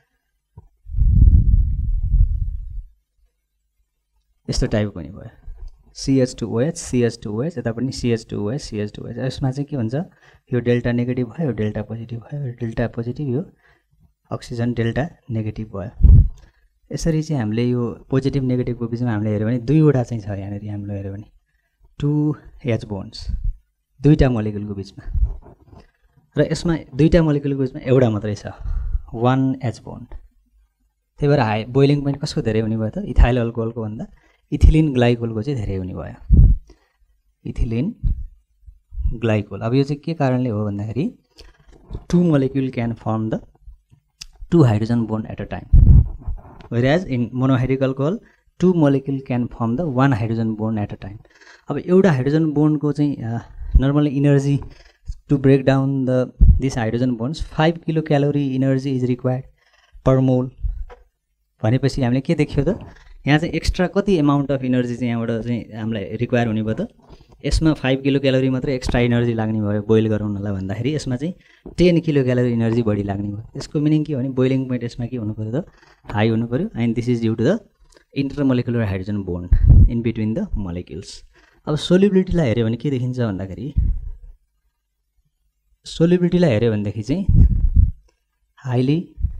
S1: यस्तो टाइपको हुने भयो, CH2OH CH2OH, यता पनि CH2OH CH2OH। यसमा चाहिँ के हुन्छ, यो डेल्टा नेगेटिभ भयो, यो डेल्टा पोजिटिभ भयो, यो डेल्टा पोजिटिभ, यो अक्सिजन डेल्टा नेगेटिभ भयो। यसरी चाहिँ हामीले यो पोजिटिभ नेगेटिभको बिचमा हामीले हेर्यो भने दुईवटा चाहिँ छ यहाँनिर हामीले हेर्यो भने 2H बोन्ड्स दुईटा मोलिक्युलको बिचमा, र यसमा दुईटा मोलिक्युलको बिचमा एउटा मात्रै छ 1H बोन्ड। त्यही भएर बोइलिङ पोइन्ट कसको धेरै हुने भयो त, इथाइल अल्कोहलको भन्दा इथिलिन ग्लाइकोलको चाहिँ धेरै हुने भयो, इथिलिन ग्लाइकोल। अब यो चाहिँ के कारणले हो भन्दाखेरि 2 molecule can form the 2 hydrogen bond at a time, whereas in monohydric alcohol 2 molecule can form the 1 hydrogen bond at a time। अब एउटा हाइड्रोजन बोन्डको चाहिँ normally energy to break down this hydrogen bonds 5 kilo calorie energy is required per mole भनेपछि हामीले के देखियो त, यहाँ चाहिँ एक्स्ट्रा कति एमाउन्ट अफ इनर्जी चाहिँ यहाँबाट चाहिँ हामीलाई रिक्वायर हुने भयो त, यसमा 5 किलो क्यालोरी मात्रै एक्स्ट्रा इनर्जी लाग्ने भयो बोइल गराउनलाई भन्दाखेरि यसमा चाहिँ 10 किलो क्यालोरी इनर्जी बढी लाग्ने भयो। यसको मिनिङ के हो भने बोइलिङ पोइन्ट यसमा के हुनु पऱ्यो त, हाई हुनु पऱ्यो, and this is due to the intermolecular hydrogen bond in between the molecules. अब सोल्युबिलिटीलाई हेऱ्यो भने के देखिन्छ भन्दाखेरि, सोल्युबिलिटीलाई हेऱ्यो भनेदेखि चाहिँ हाइली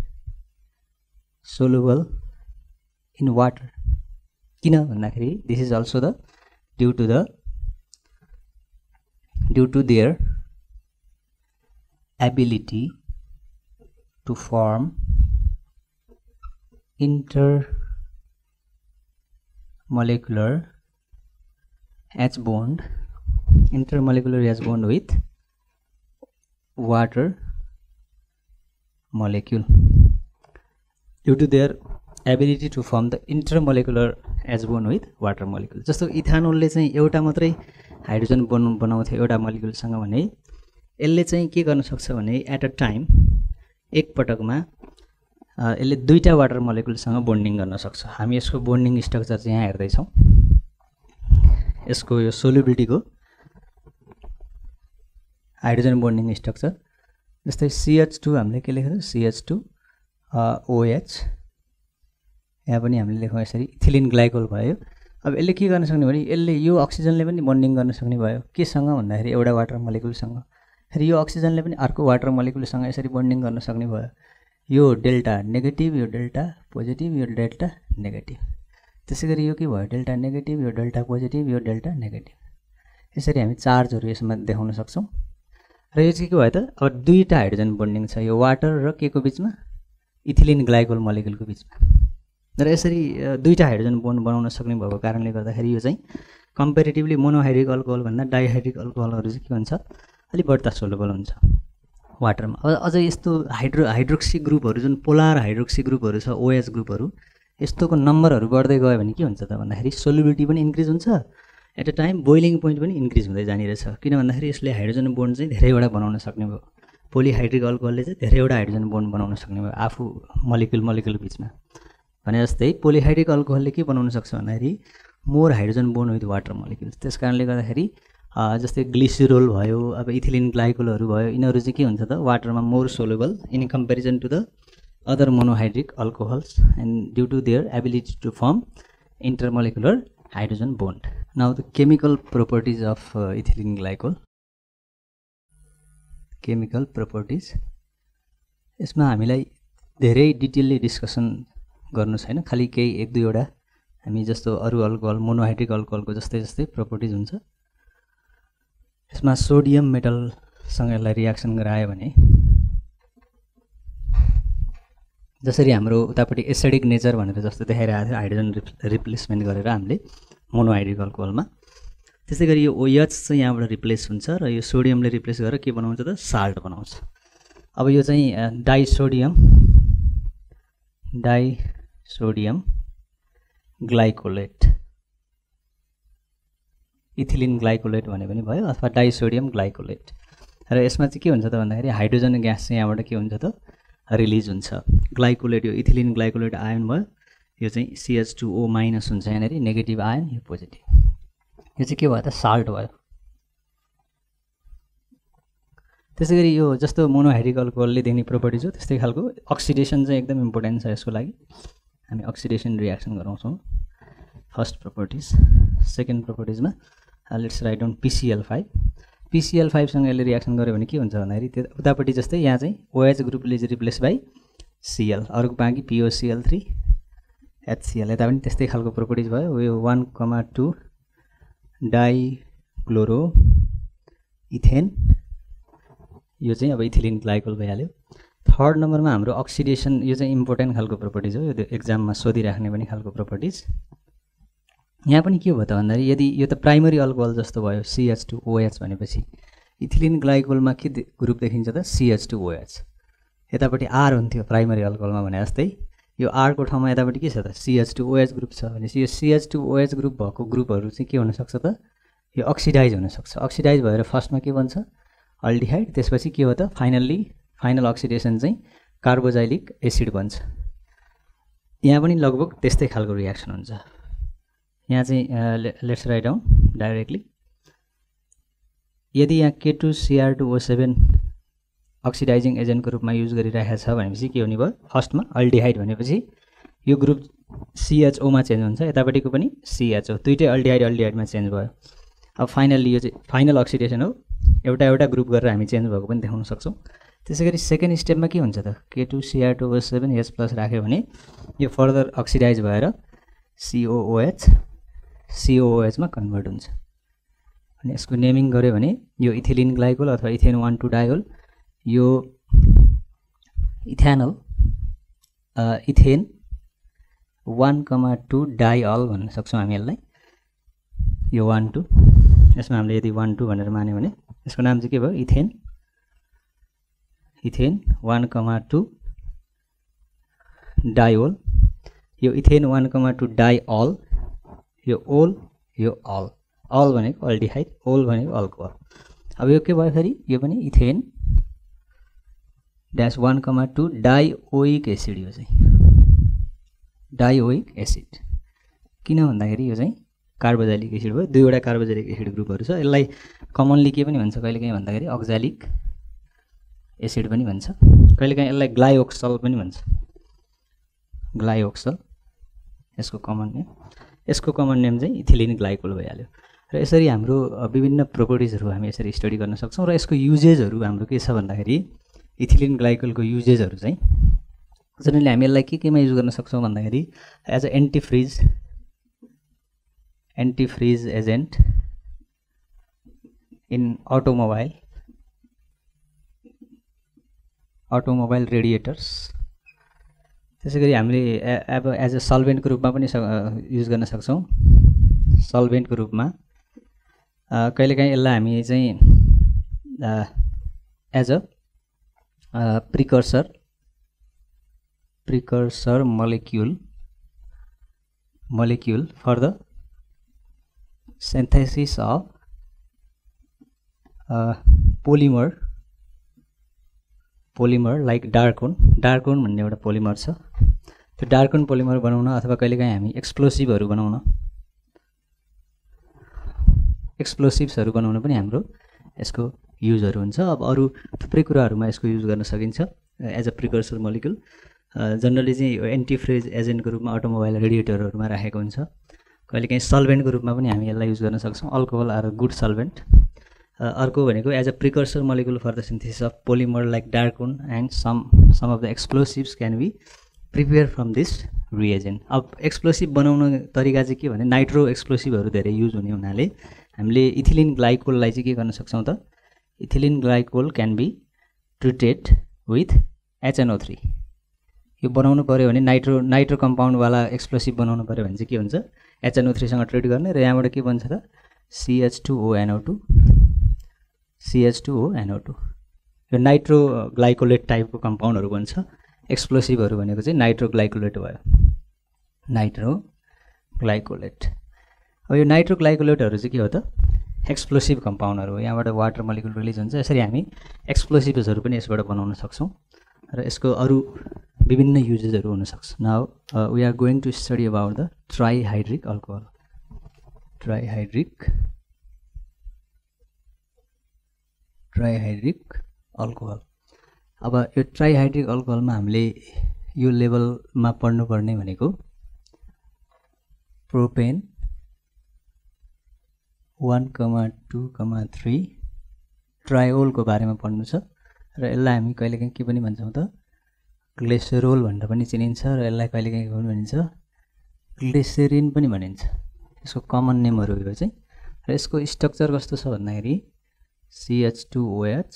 S1: सोलुबल इन वाटर, किन भन्दाखेरि this is also the due to their ability to form intermolecular H bond with water molecule, due to their ability to form the intermolecular H bond with water molecule। जस्तो इथानोलले चाहिँ एउटा मात्रै hydrogen bond बनाउँथ्यो एउटा मोलिक्युलसँग भने यसले चाहिँ के गर्न सक्छ भने एट अ टाइम एक पटकमा यसले दुईटा वाटर मोलिक्युलसँग बोन्डिङ गर्न सक्छ। हामी यसको बोन्डिङ स्ट्रक्चर चाहिँ यहाँ हेर्दैछौँ, यसको यो सोल्युबिलिटीको हाइड्रोजन बोन्डिङ स्ट्रक्चर। जस्तै CH2 हामीले के लेखेको CH2OH, यहाँ पनि हामीले लेखौँ यसरी इथिलिन ग्लाइकोल भयो। अब यसले के गर्न सक्ने भने यसले यो अक्सिजनले पनि बोन्डिङ गर्न सक्ने भयो, केसँग भन्दाखेरि एउटा वाटर मोलिक्युलसँग, फेरि यो अक्सिजनले पनि अर्को वाटर मोलिक्युलसँग यसरी बोन्डिङ गर्न सक्ने भयो। यो डेल्टा नेगेटिभ, यो डेल्टा पोजिटिभ, यो डेल्टा नेगेटिभ, त्यसै गरी यो के भयो डेल्टा नेगेटिभ, यो डेल्टा पोजिटिभ, यो डेल्टा नेगेटिभ, यसरी हामी चार्जहरू यसमा देखाउन सक्छौँ। र यो चाहिँ के भयो त, अब दुईटा हाइड्रोजन बोन्डिङ छ यो वाटर र के को बिचमा, इथिलिन ग्लाइकोल मोलिक्युलको बिचमा, र यसरी दुईटा हाइड्रोजन बोन्ड बनाउन सक्ने भएको कारणले गर्दाखेरि यो चाहिँ कम्पेरिटिभली मोनोहाइड्रिक अल्कोहल भन्दा डाइहाइड्रिक अल्कोहलहरू चाहिँ के हुन्छ, अलिक बढ्ता सोलुबल हुन्छ वाटरमा। अझ यस्तो हाइड्रोक्सी ग्रुपहरू जुन पोलार हाइड्रोक्सी ग्रुपहरू छ, OH ग्रुपहरू, यस्तोको नम्बरहरू बढ्दै गयो भने के हुन्छ त भन्दाखेरि सोल्युबिलिटी पनि इन्क्रिज हुन्छ, at a time boiling point पनि इन्क्रिज हुँदै जाने रहेछ। किन भन्दाखेरि यसले हाइड्रोजन बोन्ड चाहिँ धेरैवटा बनाउन सक्ने भयो, पोलिहाइड्रिक अल्कोहलले चाहिँ धेरैवटा हाइड्रोजन बोन्ड बनाउन सक्ने भयो आफू मोलिक्युल बिचमा। भने जस्तै पोलिहाइड्रिक अल्कोहलले के बनाउन सक्छ भन्दाखेरि more hydrogen bond with water molecules. त्यस कारणले गर्दाखेरि जस्तै ग्लिसरोल भयो, अब इथिलिन ग्लाइकोलहरू भयो, यिनीहरू चाहिँ के हुन्छ त वाटरमा more soluble in comparison to the other monohydric alcohols and due to their ability to form intermolecular hydrogen bond। Now the chemical properties of ethylene glycol। chemical properties यसमा हामीलाई धेरै डिटेलली डिस्कसन गर्नु छैन, खाली केही एक दुईवटा हामी जस्तो अरु अल्कोहल मोनोहाइड्रिक अल्कोहलको जस्तै प्रपर्टिज हुन्छ। यसमा सोडियम मेटलसँग यसलाई रियाक्सन गरायो भने जसरी हाम्रो उतापट्टि एसिडिक नेचर भनेर जस्तो देखाइरहेको थियो हाइड्रोजन रिप्लेसमेन्ट गरेर हामीले मोनोहाइड्रिक अल्कोहलमा, त्यसै गरी यो OH चाहिँ यहाँबाट रिप्लेस हुन्छ र यो सोडियमले रिप्लेस गरेर के बनाउँछ त साल्ट बनाउँछ। अब यो चाहिँ disodium disodium glycolate, ethylene glycolate भने पनि भयो अथवा डाइसोडियम ग्लाइकोलेट। र यसमा चाहिँ के हुन्छ त भन्दाखेरि हाइड्रोजन ग्यास चाहिँ यहाँबाट के हुन्छ त रिलिज हुन्छ। ग्लाइकोलेट यो इथिलिन ग्लाइकोलेट आयन भयो, यो चाहिँ CH2O- हुन्छ यहाँनिर, नेगेटिभ आयन, यो पोजिटिभ। यो चाहिँ के भयो त साल्ट भयो। त्यसै गरी यो जस्तो मोनोहाइड्रिक अल्कोहलले देख्ने प्रोपर्टिज हो त्यस्तै खालको अक्सिडेसन चाहिँ एकदम इम्पोर्टेन्ट छ यसको लागि। हामी अक्सिडेसन रियाक्सन गराउँछौँ फर्स्ट प्रोपर्टिज। सेकेन्ड प्रोपर्टिजमा लेट्स राइट डाउन PCl5। PCl5सँग यसले रियाक्सन गर्यो भने के हुन्छ भन्दाखेरि त्यो उतापट्टि जस्तै यहाँ चाहिँ OH ग्रुपले रिप्लेस बाई Cl, अर्को बाँकी POCl3 HCl, यता पनि त्यस्तै खालको प्रोपर्टिज भयो। यो 1,2 डाइक्लोरो इथेन, यो चाहिँ अब इथिलिन ग्लाइकोल भइहाल्यो। थर्ड नम्बरमा हाम्रो अक्सिडेसन, यो चाहिँ इम्पोर्टेन्ट खालको प्रोपर्टिज हो, यो एक्जाममा सोधिराख्ने पनि खालको प्रोपर्टिज। यहाँ पनि के भयो त भन्दाखेरि यदि यो त प्राइमरी अल्कोहल जस्तो भयो CH2OH भनेपछि इथिलिन ग्लाइकोलमा के ग्रुप देखिन्छ त CH2OH, यतापट्टि R हुन्थ्यो प्राइमरी अल्कोहलमा भने जस्तै, यो R को ठाउँमा यतापट्टि के छ त CH2OH ग्रुप छ भनेपछि यो CH2OH ग्रुप भएको ग्रुपहरू चाहिँ के हुनसक्छ त यो अक्सिडाइज हुनसक्छ। अक्सिडाइज भएर फर्स्टमा के बन्छ अल्डिहाइड, त्यसपछि के हो त फाइनल अक्सिडेसन चाहिँ कार्बोजाइलिक एसिड बन्छ। यहाँ पनि लगभग त्यस्तै खालको रियाक्सन हुन्छ। यहाँ चाहिँ लेट्स राइट डाउन डाइरेक्टली, यदि यहाँ K2Cr2O7 अक्सिडाइजिङ एजेन्टको रूपमा युज गरिरहेको छ भनेपछि के हुने भयो, फर्स्टमा अल्डिहाइड भनेपछि यो ग्रुप CHO मा चेन्ज हुन्छ, यतापट्टिको पनि CHO, दुईटै अल्डिहाइडमा चेन्ज भयो। अब फाइनल्ली यो चाहिँ फाइनल अक्सिडेसन हो, एउटा ग्रुप गरेर हामी चेन्ज भएको पनि देखाउन सक्छौँ। त्यसै गरी सेकेन्ड स्टेपमा के हुन्छ त K2Cr2O7 H+ राख्यो भने यो फर्दर अक्सिडाइज भएर COOH मा कन्भर्ट हुन्छ। अनि यसको नेमिङ गर्यो भने यो इथिलिन ग्लाइकोल अथवा इथेन 1,2 डायोल, यो इथेनल इथेन 1,2 डाइअल भन्न सक्छौँ हामी यसलाई। यो 1,2 यसमा हामीले यदि 1,2 भनेर मान्यो भने यसको नाम चाहिँ के भयो इथेन 1,2 डाइओल। यो इथेन 1,2 डाइअल, यो ओल, यो अल भनेको अल्डिहाइड, ओल भनेको अल्कोहल। अब यो के भयो फेरि, यो पनि इथेन ड्यास 1,2 डाइओइक एसिड, यो चाहिँ डाइओइक एसिड। किन भन्दाखेरि यो चाहिँ कार्बोजाइलिक एसिड भयो, दुईवटा कार्बोजाइलिक एसिड ग्रुपहरू छ। यसलाई कमनली के पनि भन्छ कहिलेकाहीँ भन्दाखेरि अक्जालिक एसिड पनि भन्छ, कहिलेकाहीँ यसलाई ग्लाइओक्सल पनि भन्छ, ग्लाइओक्सल यसको कमन नेम। यसको कमन नेम चाहिँ इथिलिन ग्लाइकोल भइहाल्यो। र यसरी हाम्रो विभिन्न प्रोपर्टिजहरू हामी यसरी स्टडी गर्न सक्छौँ। र यसको युजेजहरू हाम्रो के छ भन्दाखेरि इथिलिन ग्लाइकोलको युजेजहरू चाहिँ जनरली हामी यसलाई केमा युज गर्न सक्छौँ भन्दाखेरि as a antifreeze agent in automobile radiators. त्यसै गरी हामीले अब एज अ सल्भेन्टको रूपमा पनि युज गर्न सक्छौँ। सल्भेन्टको रूपमा कहिलेकाहीँ यसलाई हामी चाहिँ as a precursor molecule for the synthesis of polymer like Dacron भन्ने एउटा पोलिमर छ। त्यो डार्कोन पोलिमर बनाउन अथवा कहिलेकाहीँ हामी एक्सप्लोसिभ्सहरू बनाउन पनि हाम्रो यसको युजहरू हुन्छ। अब अरू थुप्रै कुराहरूमा यसको युज गर्न सकिन्छ as a precursor molecule. Generally चाहिँ यो एन्टिफ्रिज एजेन्टको रूपमा अटोमोबाइल रेडिएटरहरूमा राखेको हुन्छ। कहिलेकाहीँ सल्भेन्टको रूपमा पनि हामी यसलाई युज गर्न सक्छौँ। Alcohol are good solvent. अर्को भनेको as a precursor molecule for the synthesis of polymer like Dacron and some of the explosives can be prepare from this reagent. अब एक्सप्लोसिभ बनाउन तरिका चाहिँ के भने नाइट्रो एक्सप्लोसिभहरू धेरै युज हुने हुनाले हामीले इथिलिन ग्लाइकोललाई चाहिँ के गर्न सक्छौँ त ethylene glycol can be treated with HNO3। यो बनाउनु पऱ्यो भने नाइट्रो कम्पाउन्डवाला एक्सप्लोसिभ बनाउनु पऱ्यो भने चाहिँ के हुन्छ HNO3सँग ट्रिट गर्ने र यहाँबाट के बन्छ त CH2ONO2। यो नाइट्रो ग्लाइकोलेट टाइपको कम्पाउन्डहरू बन्छ एक्सप्लोसिभहरू भनेको चाहिँ नाइट्रोग्लाइकोलेट भयो, नाइट्रोग्लाइकोलेट। अब यो नाइट्रोग्लाइकोलेटहरू चाहिँ के हो त एक्सप्लोसिभ कम्पाउन्डहरू हो, यहाँबाट वाटर मोलिक्युल रिलिज हुन्छ। यसरी हामी एक्सप्लोसिभ्सहरू पनि यसबाट बनाउन सक्छौँ र यसको अरू विभिन्न युजेसहरू हुन सक्छ। Now we are going to study about the trihydric alcohol. Trihydric alcohol. अब यो ट्राइहाइड्रिक अल्कोहलमा हामीले यो लेभलमा पढ्नुपर्ने भनेको प्रोपेन 1,2,3 ट्राइओलको बारेमा पढ्नु छ र यसलाई हामी कहिलेकाहीँ के पनि भन्छौँ त ग्लिसरोल भनेर पनि चिनिन्छ र यसलाई कहिलेकाहीँ के पनि भनिन्छ ग्लिसरिन पनि भनिन्छ। यसको कमन नेमहरू यो चाहिँ र यसको स्ट्रक्चर कस्तो छ भन्दाखेरि CH2OH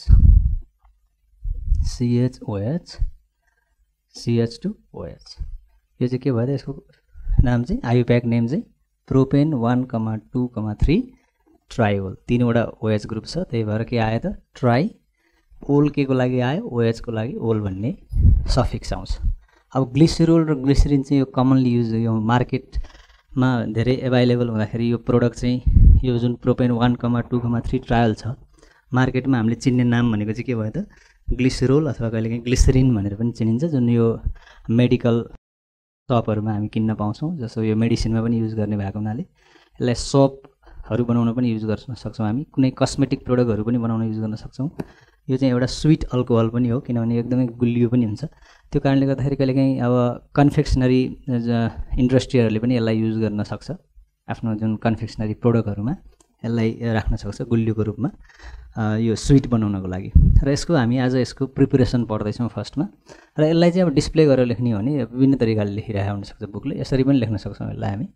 S1: यो चाहिँ के भयो त यसको नाम चाहिँ आयुप्याक नेम चाहिँ प्रोपेन 1,2,3 ट्राइओल। 3वटा OH ग्रुप छ, त्यही भएर के आयो त ट्राई ओल के को लागि आयो OH को लागि ओल भन्ने सफिक्स आउँछ। अब ग्लिसरोल र ग्लिसरिन चाहिँ यो कमनली युज यो मार्केटमा धेरै एभाइलेबल हुँदाखेरि यो प्रोडक्ट चाहिँ यो जुन प्रोपेन 1,2,3 ट्रायल छ मार्केटमा हामीले चिन्ने नाम भनेको चाहिँ के भयो त ग्लिसरोल अथवा कहिलेकाहीँ ग्लिसरिन भनेर पनि चिनिन्छ, जुन यो मेडिकल सपहरूमा हामी किन्न पाउँछौँ। जस्तो यो मेडिसिनमा पनि युज गर्ने भएको हुनाले यसलाई सोपहरू बनाउन पनि युज गर्न सक्छौँ, हामी कुनै कस्मेटिक प्रोडक्टहरू पनि बनाउन युज गर्न सक्छौँ। यो चाहिँ एउटा स्विट अल्कोहल पनि हो किनभने एकदमै गुलियो पनि हुन्छ। त्यो कारणले गर्दाखेरि कहिलेकाहीँ अब कन्फेक्सनरी इन्डस्ट्रीहरूले पनि यसलाई युज गर्न सक्छ, आफ्नो जुन कन्फेक्सनरी प्रोडक्टहरूमा यसलाई राख्न सक्छ गुलियोको रूपमा यो स्विट बनाउनको लागि। र यसको हामी आज यसको प्रिपरेसन पढ्दैछौँ फर्स्टमा। र यसलाई चाहिँ अब डिस्प्ले गरेर लेख्ने हो भने विभिन्न तरिकाले लेखिरहेको हुनसक्छ बुकले, यसरी पनि लेख्न सक्छौँ यसलाई हामी,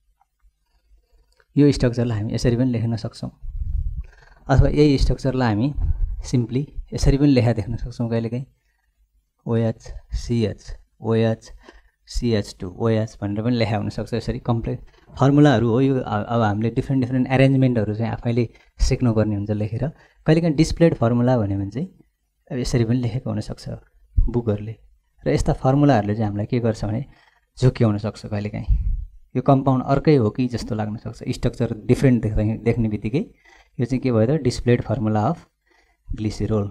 S1: यो स्ट्रक्चरलाई हामी यसरी पनि लेख्न सक्छौँ अथवा यही स्ट्रक्चरलाई हामी सिम्पली यसरी पनि लेखा देख्न सक्छौँ कहिलेकाहीँ OH CH OH CH2 OH भनेर पनि लेखा हुनसक्छ। यसरी कम्प्लिट फर्मुलाहरू हो यो। अब हामीले डिफ्रेन्ट एरेन्जमेन्टहरू चाहिँ आफैले सिक्नुपर्ने हुन्छ लेखेर। कहिलेकाहीँ डिस्प्लेड फर्मुला भन्यो भने चाहिँ अब यसरी पनि लेखेको हुनसक्छ बुकहरूले। र यस्ता फर्मुलाहरूले चाहिँ हामीलाई के गर्छ भने झुक्क्याउन सक्छ, कहिलेकाहीँ यो कम्पाउन्ड अर्कै हो कि जस्तो लाग्न सक्छ, स्ट्रक्चर डिफ्रेन्ट देख्ने बित्तिकै यो चाहिँ के भयो त डिस्प्लेड फर्मुला अफ ग्लिसरोल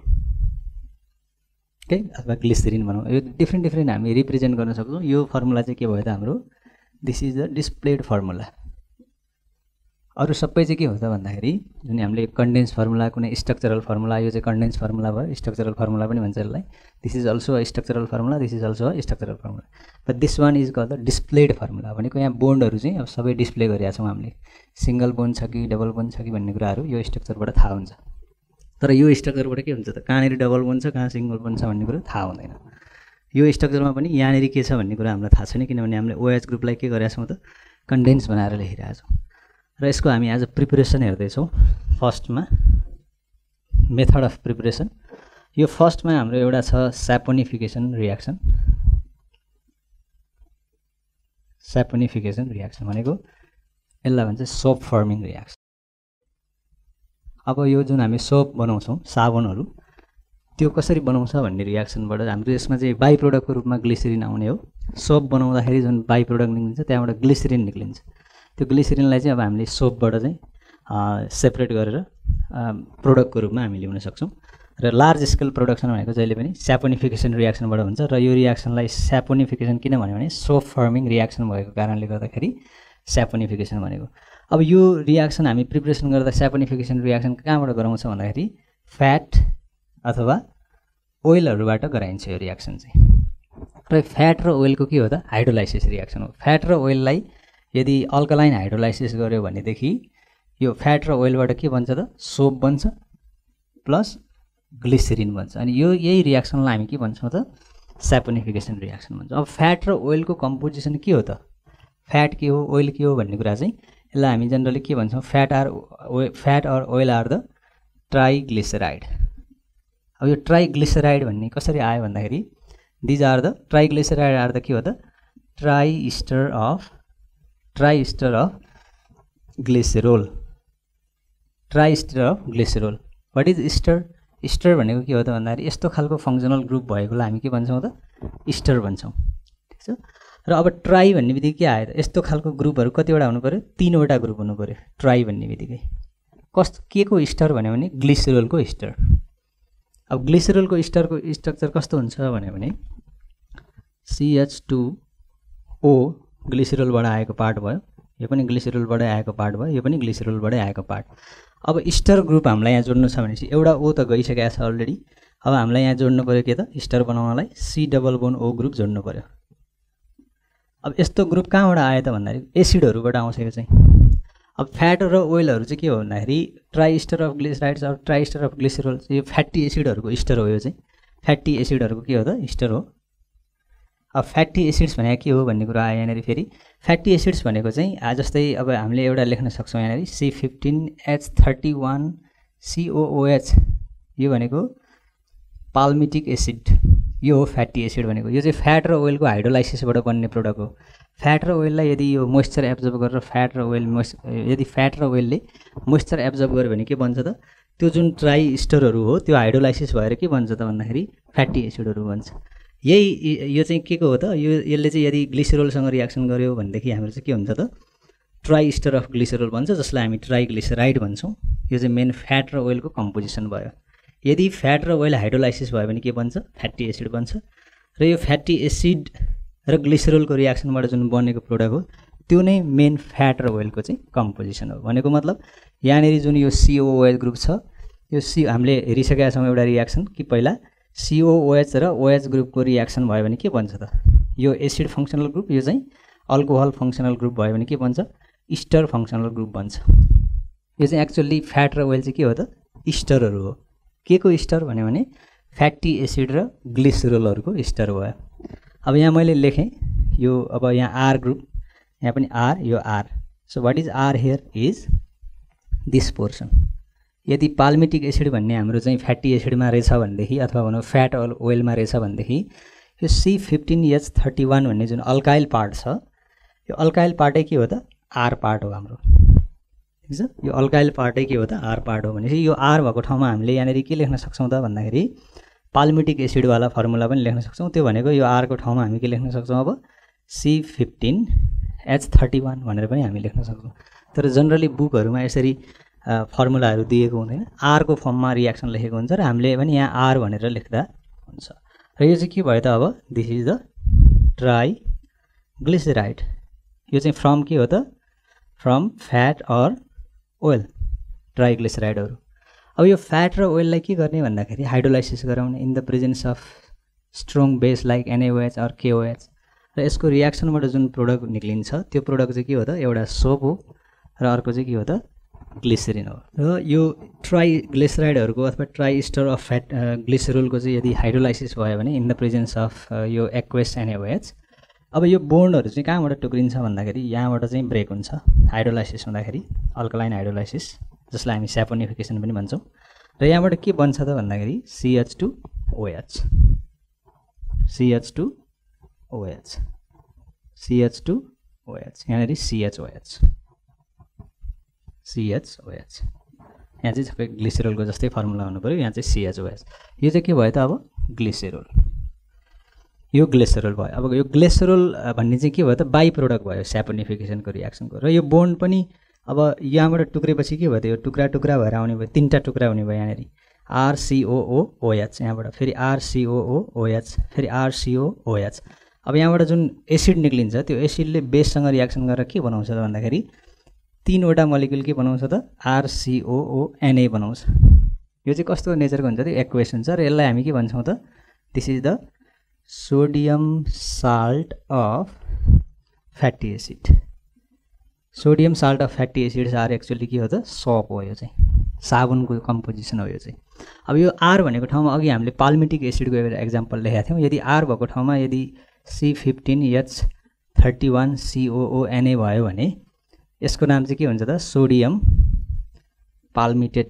S1: अथवा ग्लिसरिन भनौँ। यो डिफ्रेन्ट हामी रिप्रेजेन्ट गर्न सक्छौँ। यो फर्मुला चाहिँ के भयो त हाम्रो this is the displayed formula. अरू सबै चाहिँ के हो त भन्दाखेरि जुन हामीले कन्डेन्स फर्मुला कुनै स्ट्रक्चरल फर्मुला, यो चाहिँ कन्डेन्स फर्मुला भयो, स्ट्रक्चरल फर्मुला पनि भन्छ यसलाई। This is also a structural formula, this is also a structural formula, but this one is called the displayed formula. भनेको यहाँ बोन्डहरू चाहिँ अब सबै डिस्प्ले गरिरहेका छौँ हामीले, सिङ्गल बोन्ड छ कि डबल बोन्ड छ कि भन्ने कुराहरू यो स्ट्रक्चरबाट थाहा हुन्छ। तर यो स्ट्रक्चरबाट के हुन्छ त कहाँनिर डबल बोन्ड छ कहाँ सिङ्गल बोन्ड छ भन्ने कुरो थाहा हुँदैन। यो स्ट्रक्चरमा पनि यहाँनिर के छ भन्ने कुरा हामीलाई थाहा छैन किनभने हामीले OH ग्रुपलाई के गरेका छौँ त कन्डेन्स बनाएर लेखिरहेका छौँ। र यसको हामी आज प्रिपरेसन हेर्दैछौँ। फर्स्टमा मेथड अफ प्रिपरेसन, यो फर्स्टमा हाम्रो एउटा छ स्यापोनिफिकेसन रियाक्सन। स्यापोनिफिकेसन रियाक्सन भनेको यसलाई भन्छ सोप फर्मिङ रियाक्सन। अब यो जुन हामी सोप बनाउँछौँ साबुनहरू त्यो कसरी बनाउँछ भन्ने रियाक्सनबाट हाम्रो यसमा चाहिँ बाई प्रोडक्टको रूपमा ग्लिसरिन आउने हो। सोप बनाउँदाखेरि जुन बाई प्रोडक्ट निक्लिन्छ त्यहाँबाट ग्लिसरिन निक्लिन्छ। त्यो ग्लिसरिनलाई चाहिँ अब हामीले सोपबाट चाहिँ सेपरेट गरेर प्रोडक्टको रूपमा हामी ल्याउन सक्छौँ। र लार्ज स्केल प्रोडक्सन भनेको जहिले पनि स्यापोनिफिकेसन रियाक्सनबाट हुन्छ। र यो रियाक्सनलाई स्यापोनिफिकेसन किन भन्यो भने सोप फर्मिङ रियाक्सन भएको कारणले गर्दाखेरि स्यापोनिफिकेसन भनेको। अब यो रियाक्सन हामी प्रिपरेसन गर्दा स्यापोनिफिकेसन रियाक्सन कहाँबाट गराउँछ भन्दाखेरि फ्याट अथवा ओइलहरूबाट गराइन्छ यो रियाक्सन चाहिँ। र फ्याट र ओइलको के हो त हाइड्रोलाइसिस रियाक्सन हो। फ्याट र ओइललाई यदि अल्कलाइन हाइड्रोलाइसिस गर्यो भनेदेखि यो फ्याट र ओइलबाट के बन्छ त सोप बन्छ प्लस ग्लिसरिन बन्छ। अनि यो यही रियाक्सनलाई हामी के भन्छौँ त स्यापोनिफिकेसन रियाक्सन भन्छ। अब फ्याट र ओइलको कम्पोजिसन के हो त, फ्याट के हो ओइल के हो भन्ने कुरा चाहिँ यसलाई हामी जनरली के भन्छौँ fat or oil are the triglyceride. अब यो ट्राइग्लिसराइड भन्ने कसरी आयो भन्दाखेरि these are the triglyceride are the के हो त triester of glycerol. Triester of glycerol. What is ester? Ester भनेको के हो त भन्दाखेरि यस्तो खालको फङ्सनल ग्रुप भएकोलाई हामी के भन्छौँ त इस्टर भन्छौँ ठीक छ र अब ट्राई भन्ने बित्तिकै के आयो त यस्तो खालको ग्रुपहरू कतिवटा हुनु पर्यो 3वटा ग्रुप हुनु पर्यो ट्राई भन्ने बित्तिकै कस्तो के को इस्टर भन्यो भने ग्लिसरलको इस्टर अब ग्लिसरलको इस्टरको स्ट्रक्चर कस्तो हुन्छ भने CH2O ग्लिसरलबाट आएको पार्ट भयो यो पनि ग्लिसरलबाटै आएको पार्ट भयो यो पनि ग्लिसरलबाटै आएको पार्ट अब इस्टर ग्रुप हामीलाई यहाँ जोड्नु छ भनेपछि एउटा O त गइसकेको छ अलरेडी अब हामीलाई यहाँ जोड्नु पर्यो के त इस्टर बनाउनलाई C double bond O group जोड्नु पर्यो अब यस्तो ग्रुप कहाँबाट आयो त भन्दाखेरि एसिडहरुबाट आउँछ यो चाहिँ अब फ्याट र ओइलहरु चाहिँ के हो भन्दाखेरि triester of glycerides or triester of glycerol यो फ्याटी एसिडहरुको इस्टर हो यो चाहिँ फ्याटी एसिडहरुको के हो त इस्टर हो अब फ्याटी एसिड्स भनेको के हो भन्ने कुरा आयो यहाँनेरि फेरि फ्याटी एसिड्स भनेको चाहिँ जस्तै अब हामीले एउटा लेख्न सक्छौं यहाँनेरि C15H31COOH यो भनेको पाल्मिटिक एसिड यो हो फ्याटी एसिड भनेको यो चाहिँ फ्याट र ओइलको हाइड्रोलाइसिसबाट बन्ने प्रोडक्ट हो फ्याट र ओइललाई यदि यो मोइस्चर एब्जर्ब गरेर फ्याट र ओइल यदि फ्याट र ओइलले मोइस्चर एब्जर्ब गर्यो भने के बन्छ त त्यो जुन ट्राइस्टरहरु हो त्यो हाइड्रोलाइसिस भएर के बन्छ त भन्दाखेरि फ्याटी एसिडहरु बन्छ यही यो चाहिँ के को हो त यो यसले चाहिँ यदि ग्लिसरलसँग रियाक्सन गर्यो भनेदेखि हाम्रो चाहिँ के हुन्छ त ट्राइस्टर अफ ग्लिसरल बन्छ जसलाई हामी ट्राइग्लिसराइड भन्छौं यो चाहिँ मेन फ्याट र ओइलको कम्पोजिसन भयो यदि फ्याट र ओइल हाइड्रोलाइसिस भयो भने के बन्छ फ्याटी एसिड बन्छ र यो फ्याटी एसिड र ग्लिसरलको रियाक्सनबाट जुन बनेको प्रोडक्ट हो त्यो नै मेन फ्याट र ओइलको चाहिँ कम्पोजिसन हो भनेको मतलब यहाँनेरि जुन यो COOH ग्रुप छ यो हामीले हेरिसकेका छौं एउटा रियाक्सन कि पहिला COOH र OH ग्रुपको रियाक्सन भयो भने के बन्छ त यो एसिड फंक्सनल ग्रुप यो चाहिँ अल्कोहल फंक्सनल ग्रुप भयो भने के बन्छ इस्टर फंक्सनल ग्रुप बन्छ यो चाहिँ एक्चुअली फ्याट र ओइल चाहिँ के हो त इस्टरहरु हो के को इस्टर भन्यो भने फ्याटी एसिड र ग्लिसरलहरुको इस्टर हो अब यहाँ मैले लेखेँ यो अब यहाँ R ग्रुप यहाँ पनि R यो R so what is R here is this portion यदि पाल्मिटिक एसिड भन्ने हाम्रो चाहिँ फ्याटी एसिडमा रहेछ भनेदेखि अथवा भनौं फ्याट ओइलमा रहेछ भनेदेखि यो C15H31 भन्ने जुन अल्काइल पार्ट छ यो अल्काइल पार्टै के हो त R पार्ट हो हाम्रो ठीक छ यो अल्काइल पार्टै के हो त R पार्ट हो भनेपछि यो R भएको ठाउँमा हामीले यहाँनेरि के लेख्न सक्छौं त भन्दाखेरि पाल्मिटिक एसिड वाला फर्मुला पनि लेख्न सक्छौं त्यो भनेको यो R को ठाउँमा हामी के लेख्न सक्छौं अब C15H31 भनेर पनि हामी लेख्न सक्छौं तर जनरली बुकहरुमा यसरी फर्मुलाहरु दिएको हुँदैन R को फर्ममा रियाक्सन लेखेको हुन्छ र हामीले पनि यहाँ R भनेर लेख्दा हुन्छ र यो चाहिँ के भयो त अब दिस इज द ट्राइग्लिसराइड यो चाहिँ फ्रम के हो त फ्रम फ्याट अर ओइल ट्राइग्लिसराइडहरु अब यो फ्याट र ओइललाई के गर्ने भन्दाखेरि हाइड्रोलाइसिस गराउने in the presence of strong base like NaOH or KOH र यसको रियाक्सनबाट जुन प्रोडक्ट निक्लिन्छ त्यो प्रोडक्ट चाहिँ के हो त एउटा सोप हो र अर्को चाहिँ के हो त ग्लिसरिन हो र यो ट्राइग्लिसराइडहरुको अथवा ट्राइस्टर अफ फ्याट ग्लिसरलको चाहिँ यदि हाइड्रोलाइसिस भयो भने इन द प्रेजेन्स अफ यो एक्वेस NaOH अब यो बोन्डहरु चाहिँ कहाँबाट टुक्रिन्छ भन्दाखेरि यहाँबाट चाहिँ ब्रेक हुन्छ हाइड्रोलाइसिस हुँदाखेरि अल्कलाइन हाइड्रोलाइसिस जसलाई हामी सैपोनिफिकेसन पनि भन्छौं र यहाँबाट के बन्छ त भन्दाखेरि CH2OH CH2OH CH2OH यहाँनेरि CHOH CHOH यहाँ चाहिँ सबै ग्लिसरलको जस्तै फर्मुला हुनु पर्यो यहाँ चाहिँ CHOH यो चाहिँ के भयो त अब ग्लिसरल यो ग्लिसरल भयो अब यो ग्लिसरल भन्ने चाहिँ के भयो त बाइ प्रोडक्ट भयो सैपोनिफिकेसनको रियाक्सनको र यो बोन्ड पनि अब यहाँबाट टुक्रेपछि के भयो त यो टुक्रा टुक्रा भएर आउने भयो तीनटा टुक्रा हुने भयो यहाँनेरि RCOOH यहाँबाट फेरि RCOOH फेरि RCOOH अब यहाँबाट जुन एसिड निक्लिन्छ त्यो एसिडले बेससँग रियाक्सन गरेर के बनाउँछ त भन्दाखेरि तीनवटा मोलिक्युल के बनाउँछ त RCOONA बनाउँछ यो चाहिँ कस्तो नेचरको हुन्छ त एक्वेस हुन्छ र यसलाई हामी के भन्छौं त this is the sodium salt of fatty acid sodium salt of fatty acids are actually के हो त सोप हो यो चाहिँ साबुनको कम्पोजिसन हो यो चाहिँ अब यो R भनेको ठाउँमा अघि हामीले पाल्मिटिक एसिडको एउटा एक्जाम्पल लेखेका थियौं यदि R भएको ठाउँमा यदि C15H31COONA भयो भने यसको नाम चाहिँ के हुन्छ त sodium palmitate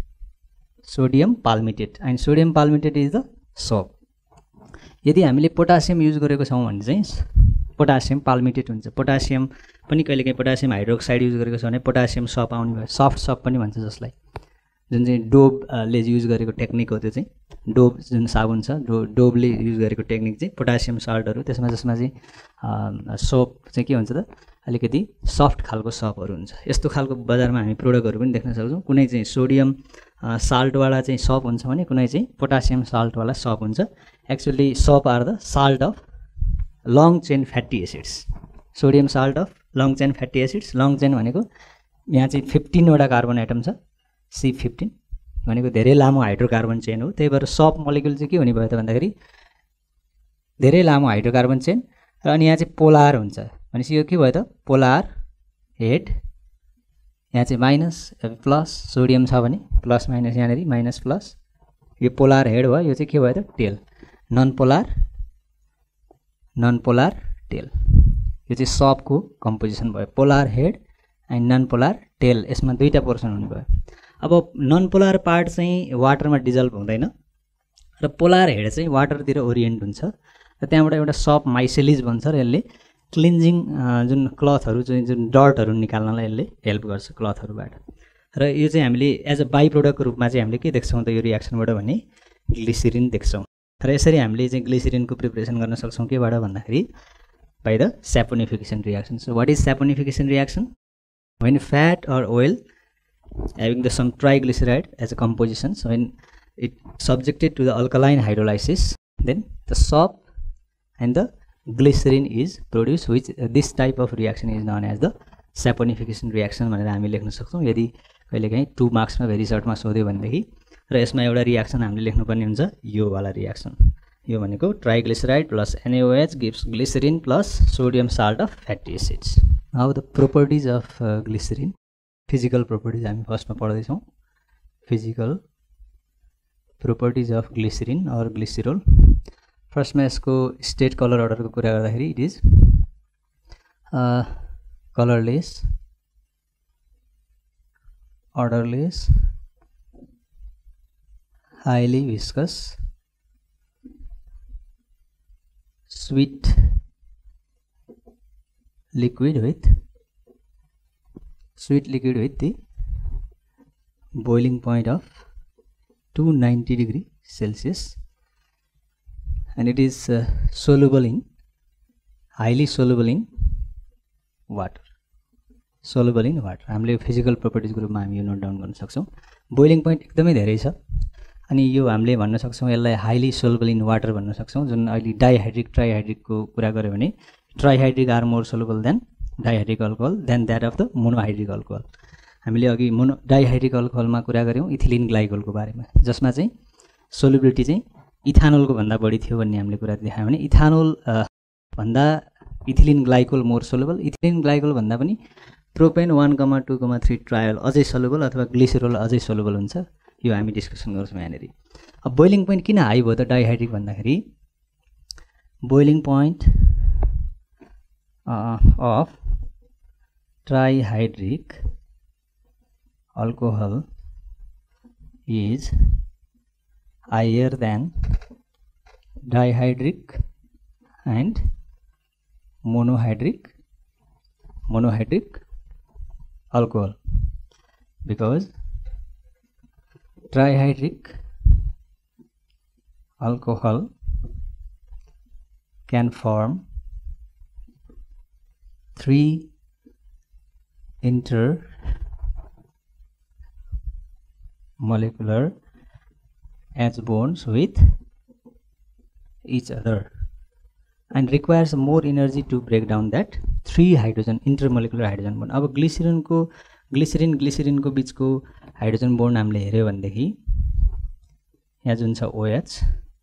S1: and sodium palmitate is the soap यदि हामीले पोटासियम युज गरेको छौं भने चाहिँ पोटासियम पाल्मिटेट हुन्छ पोटासियम पनि कहिलेकाहीँ पोटासियम हाइड्रोक्साइड युज गरेको छ भने पोटासियम सप आउने भयो सफ्ट सप पनि भन्छ जसलाई जुन चाहिँ डोबले युज गरेको टेक्निक हो त्यो चाहिँ डोब जुन साबुन छ डोबले युज गरेको टेक्निक चाहिँ पोटासियम सल्टहरू त्यसमा जसमा चाहिँ सोप चाहिँ के हुन्छ त अलिकति सफ्ट खालको सपहरू हुन्छ। यस्तो खालको बजारमा हामी प्रोडक्टहरू पनि देख्न सक्छौँ। कुनै चाहिँ सोडियम साल्टवाला चाहिँ सप हुन्छ भने कुनै चाहिँ पोटासियम साल्टवाला सप हुन्छ। Actually soap are the salt of long chain fatty acids. Sodium salt of long chain fatty acids. Long chain भनेको यहाँ चाहिँ 15 वटा कार्बन एटम छ, C15 भनेको धेरै लामो हाइड्रोकार्बन चेन हो। त्यही भएर सप मोलिक्युल चाहिँ के हुने भयो त भन्दाखेरि धेरै लामो हाइड्रोकार्बन चेन र अनि यहाँ चाहिँ पोलार हुन्छ। भनेपछि यो के भयो त पोलार हेड। यहाँ चाहिँ माइनस प्लस सोडियम छ भने प्लस माइनस यहाँनिर माइनस प्लस यो पोलार हेड भयो। यो चाहिँ के भयो त टेल नन पोलार टेल। यो चाहिँ सपको कम्पोजिसन भयो polar head and non polar tail. यसमा दुईटा पोर्सन हुने भयो। अब नन पोलार पार्ट चाहिँ वाटरमा डिजल्भ हुँदैन र पोलार हेड चाहिँ वाटरतिर ओरिएन्ट हुन्छ र त्यहाँबाट एउटा सप माइसेलिज बन्छ र यसले क्लिन्जिङ जुन क्लथहरू चाहिँ जुन डर्टहरू निकाल्नलाई यसले हेल्प गर्छ क्लथहरूबाट। र यो चाहिँ हामीले एज अ बाई प्रोडक्टको रूपमा चाहिँ हामीले के देख्छौँ त यो रियाक्सनबाट भने ग्लिसरिन देख्छौँ। र यसरी हामीले चाहिँ ग्लिसरिनको प्रिपरेसन गर्न सक्छौँ केबाट भन्दाखेरि by the saponification reaction. So what is saponification reaction? When fat or oil having the some triglyceride as a composition, so when it subjected to the alkaline hydrolysis, then the sop and the glycerin is produced, which this type of reaction is known as the saponification reaction भनेर हामी लेख्न सक्छौँ। यदि कहिलेकाहीँ 2 मार्क्समा very सर्टमा सोध्यो भनेदेखि र यसमा एउटा रियाक्सन हामीले लेख्नुपर्ने हुन्छ यो वाला रियाक्सन। यो भनेको triglyceride plus NaOH gives glycerin plus sodium salt of fatty acids. Now the properties of glycerin, physical properties हामी फर्स्टमा पढ्दैछौँ। physical properties of glycerin or glycerol। फर्स्टमा यसको स्टेट कलर अर्डरको कुरा गर्दाखेरि it is colourless, orderless, highly viscous, sweet liquid with the boiling point of 290 degree Celsius, and it is highly soluble in water. हामीले physical प्रोपर्टिजको रूपमा हामी यो नोट डाउन गर्न सक्छौँ। बोइलिङ पोइन्ट एकदमै धेरै छ अनि यो हामीले भन्न सक्छौँ यसलाई हाइली सोलुबल इन वाटर भन्न सक्छौँ। जुन अहिले डाइहाइड्रिक ट्राइहाइड्रिकको कुरा गर्यो भने trihydric are more soluble than dihydric alcohol than that of the monohydric alcohol. हामीले अघि डाइहाइड्रिक अल्कोहलमा कुरा गऱ्यौँ इथिलिन ग्लाइकोलको बारेमा, जसमा चाहिँ सोलुबिलिटी चाहिँ इथानोलको भन्दा बढी थियो भन्ने हामीले कुरा देखायौँ भने इथानोल भन्दा ethylene glycol more soluble. Ethylene glycol भन्दा पनि प्रोपेन 1,2,3 ट्रायल अझै सोलुबल अथवा ग्लिसरल अझै सोलुबल हुन्छ। यो हामी डिस्कसन गर्छौँ यहाँनिर। अब बोइलिङ पोइन्ट किन हाई भयो त डाइहाइड्रिक भन्दाखेरि boiling point of trihydric alcohol is higher than dihydric and monohydric alcohol, because trihydrate alcohol can form 3 intermolecular H bonds with each other and requires more energy to break down that 3 hydrogen intermolecular hydrogen bond. अब ग्लिसरिनको बीचको hydrogen bond हामीले हेर्यो भनेदेखि यहाँ जुन छ OH